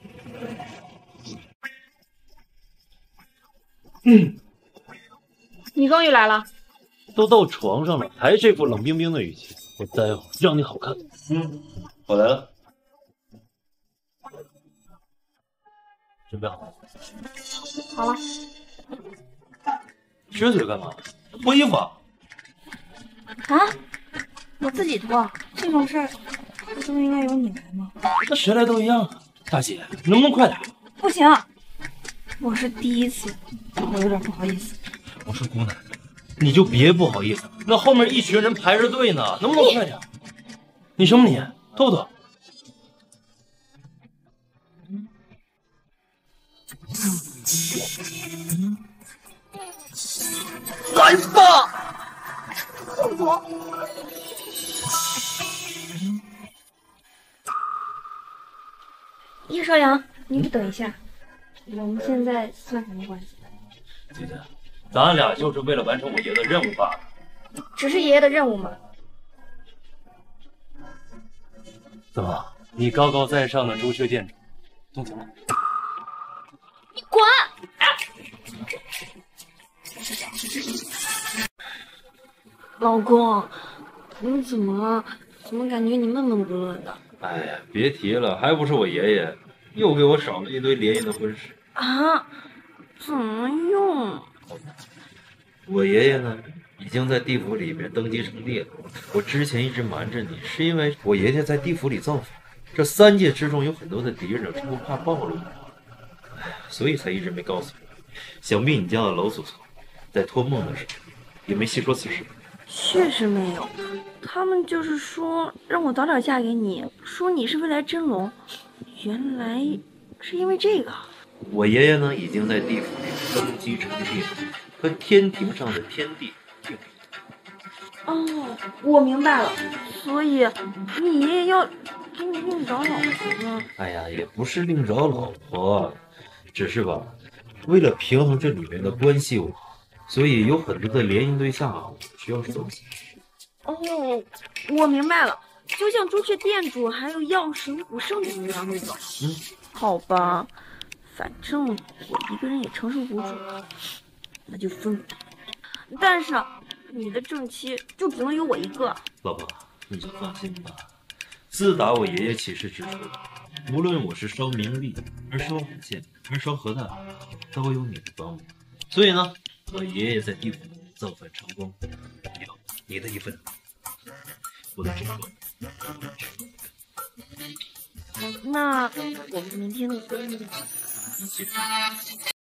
嗯，你终于来了。 都到床上了，还这副冷冰冰的语气，我待会儿让你好看。嗯，我来了，准备好了。 好了。 撅嘴干嘛？脱衣服啊？ 啊？我自己脱，这种事儿不都应该由你来吗？ 那谁来都一样啊。大姐，能不能快点？ 不行，我是第一次，我有点不好意思。 我说姑奶奶，你就别不好意思，那后面一群人排着队呢，能不能快点？你什么你？脱不脱？ 来吧！ 叶少阳，你等一下，我们现在算什么关系？ 姐姐，咱俩就是为了完成我爷的任务罢了。 只是爷爷的任务吗？ 怎么，你高高在上的朱雀店主动情了？ 你滚！老公，你怎么了？怎么感觉你闷闷不乐的？ 哎呀，别提了，还不是我爷爷又给我少了一堆联姻的婚事啊？怎么用？ 我爷爷呢， 已经在地府里面登基成帝了。我之前一直瞒着你，是因为我爷爷在地府里造反，这三界之中有很多的敌人，我怕暴露，所以才一直没告诉你。想必你家的老祖宗在托梦的时候也没细说此事。 确实没有，他们就是说让我早点嫁给你，说你是未来真龙，原来是因为这个。 我爷爷呢，已经在地府里登基成帝了，和天庭上的天帝并立。 哦，我明白了，所以你爷爷要给你另找老婆吗？ 哎呀，也不是另找老婆，只是吧，为了平衡这里面的关系网，所以有很多的联姻对象啊，需要搜集。 哦，我明白了，就像朱雀店主还有药神武圣一样那种。 嗯， 好吧，反正我一个人也承受不住，那就分吧。但是你的正妻就只能有我一个。 老婆，你就放心吧。自打我爷爷起事之初，无论我是烧名利，还是烧红线，还是烧核弹，都有你的帮忙。所以呢，我爷爷在地府造反成功，有你的一份，我的这个。 那我们明天的婚礼。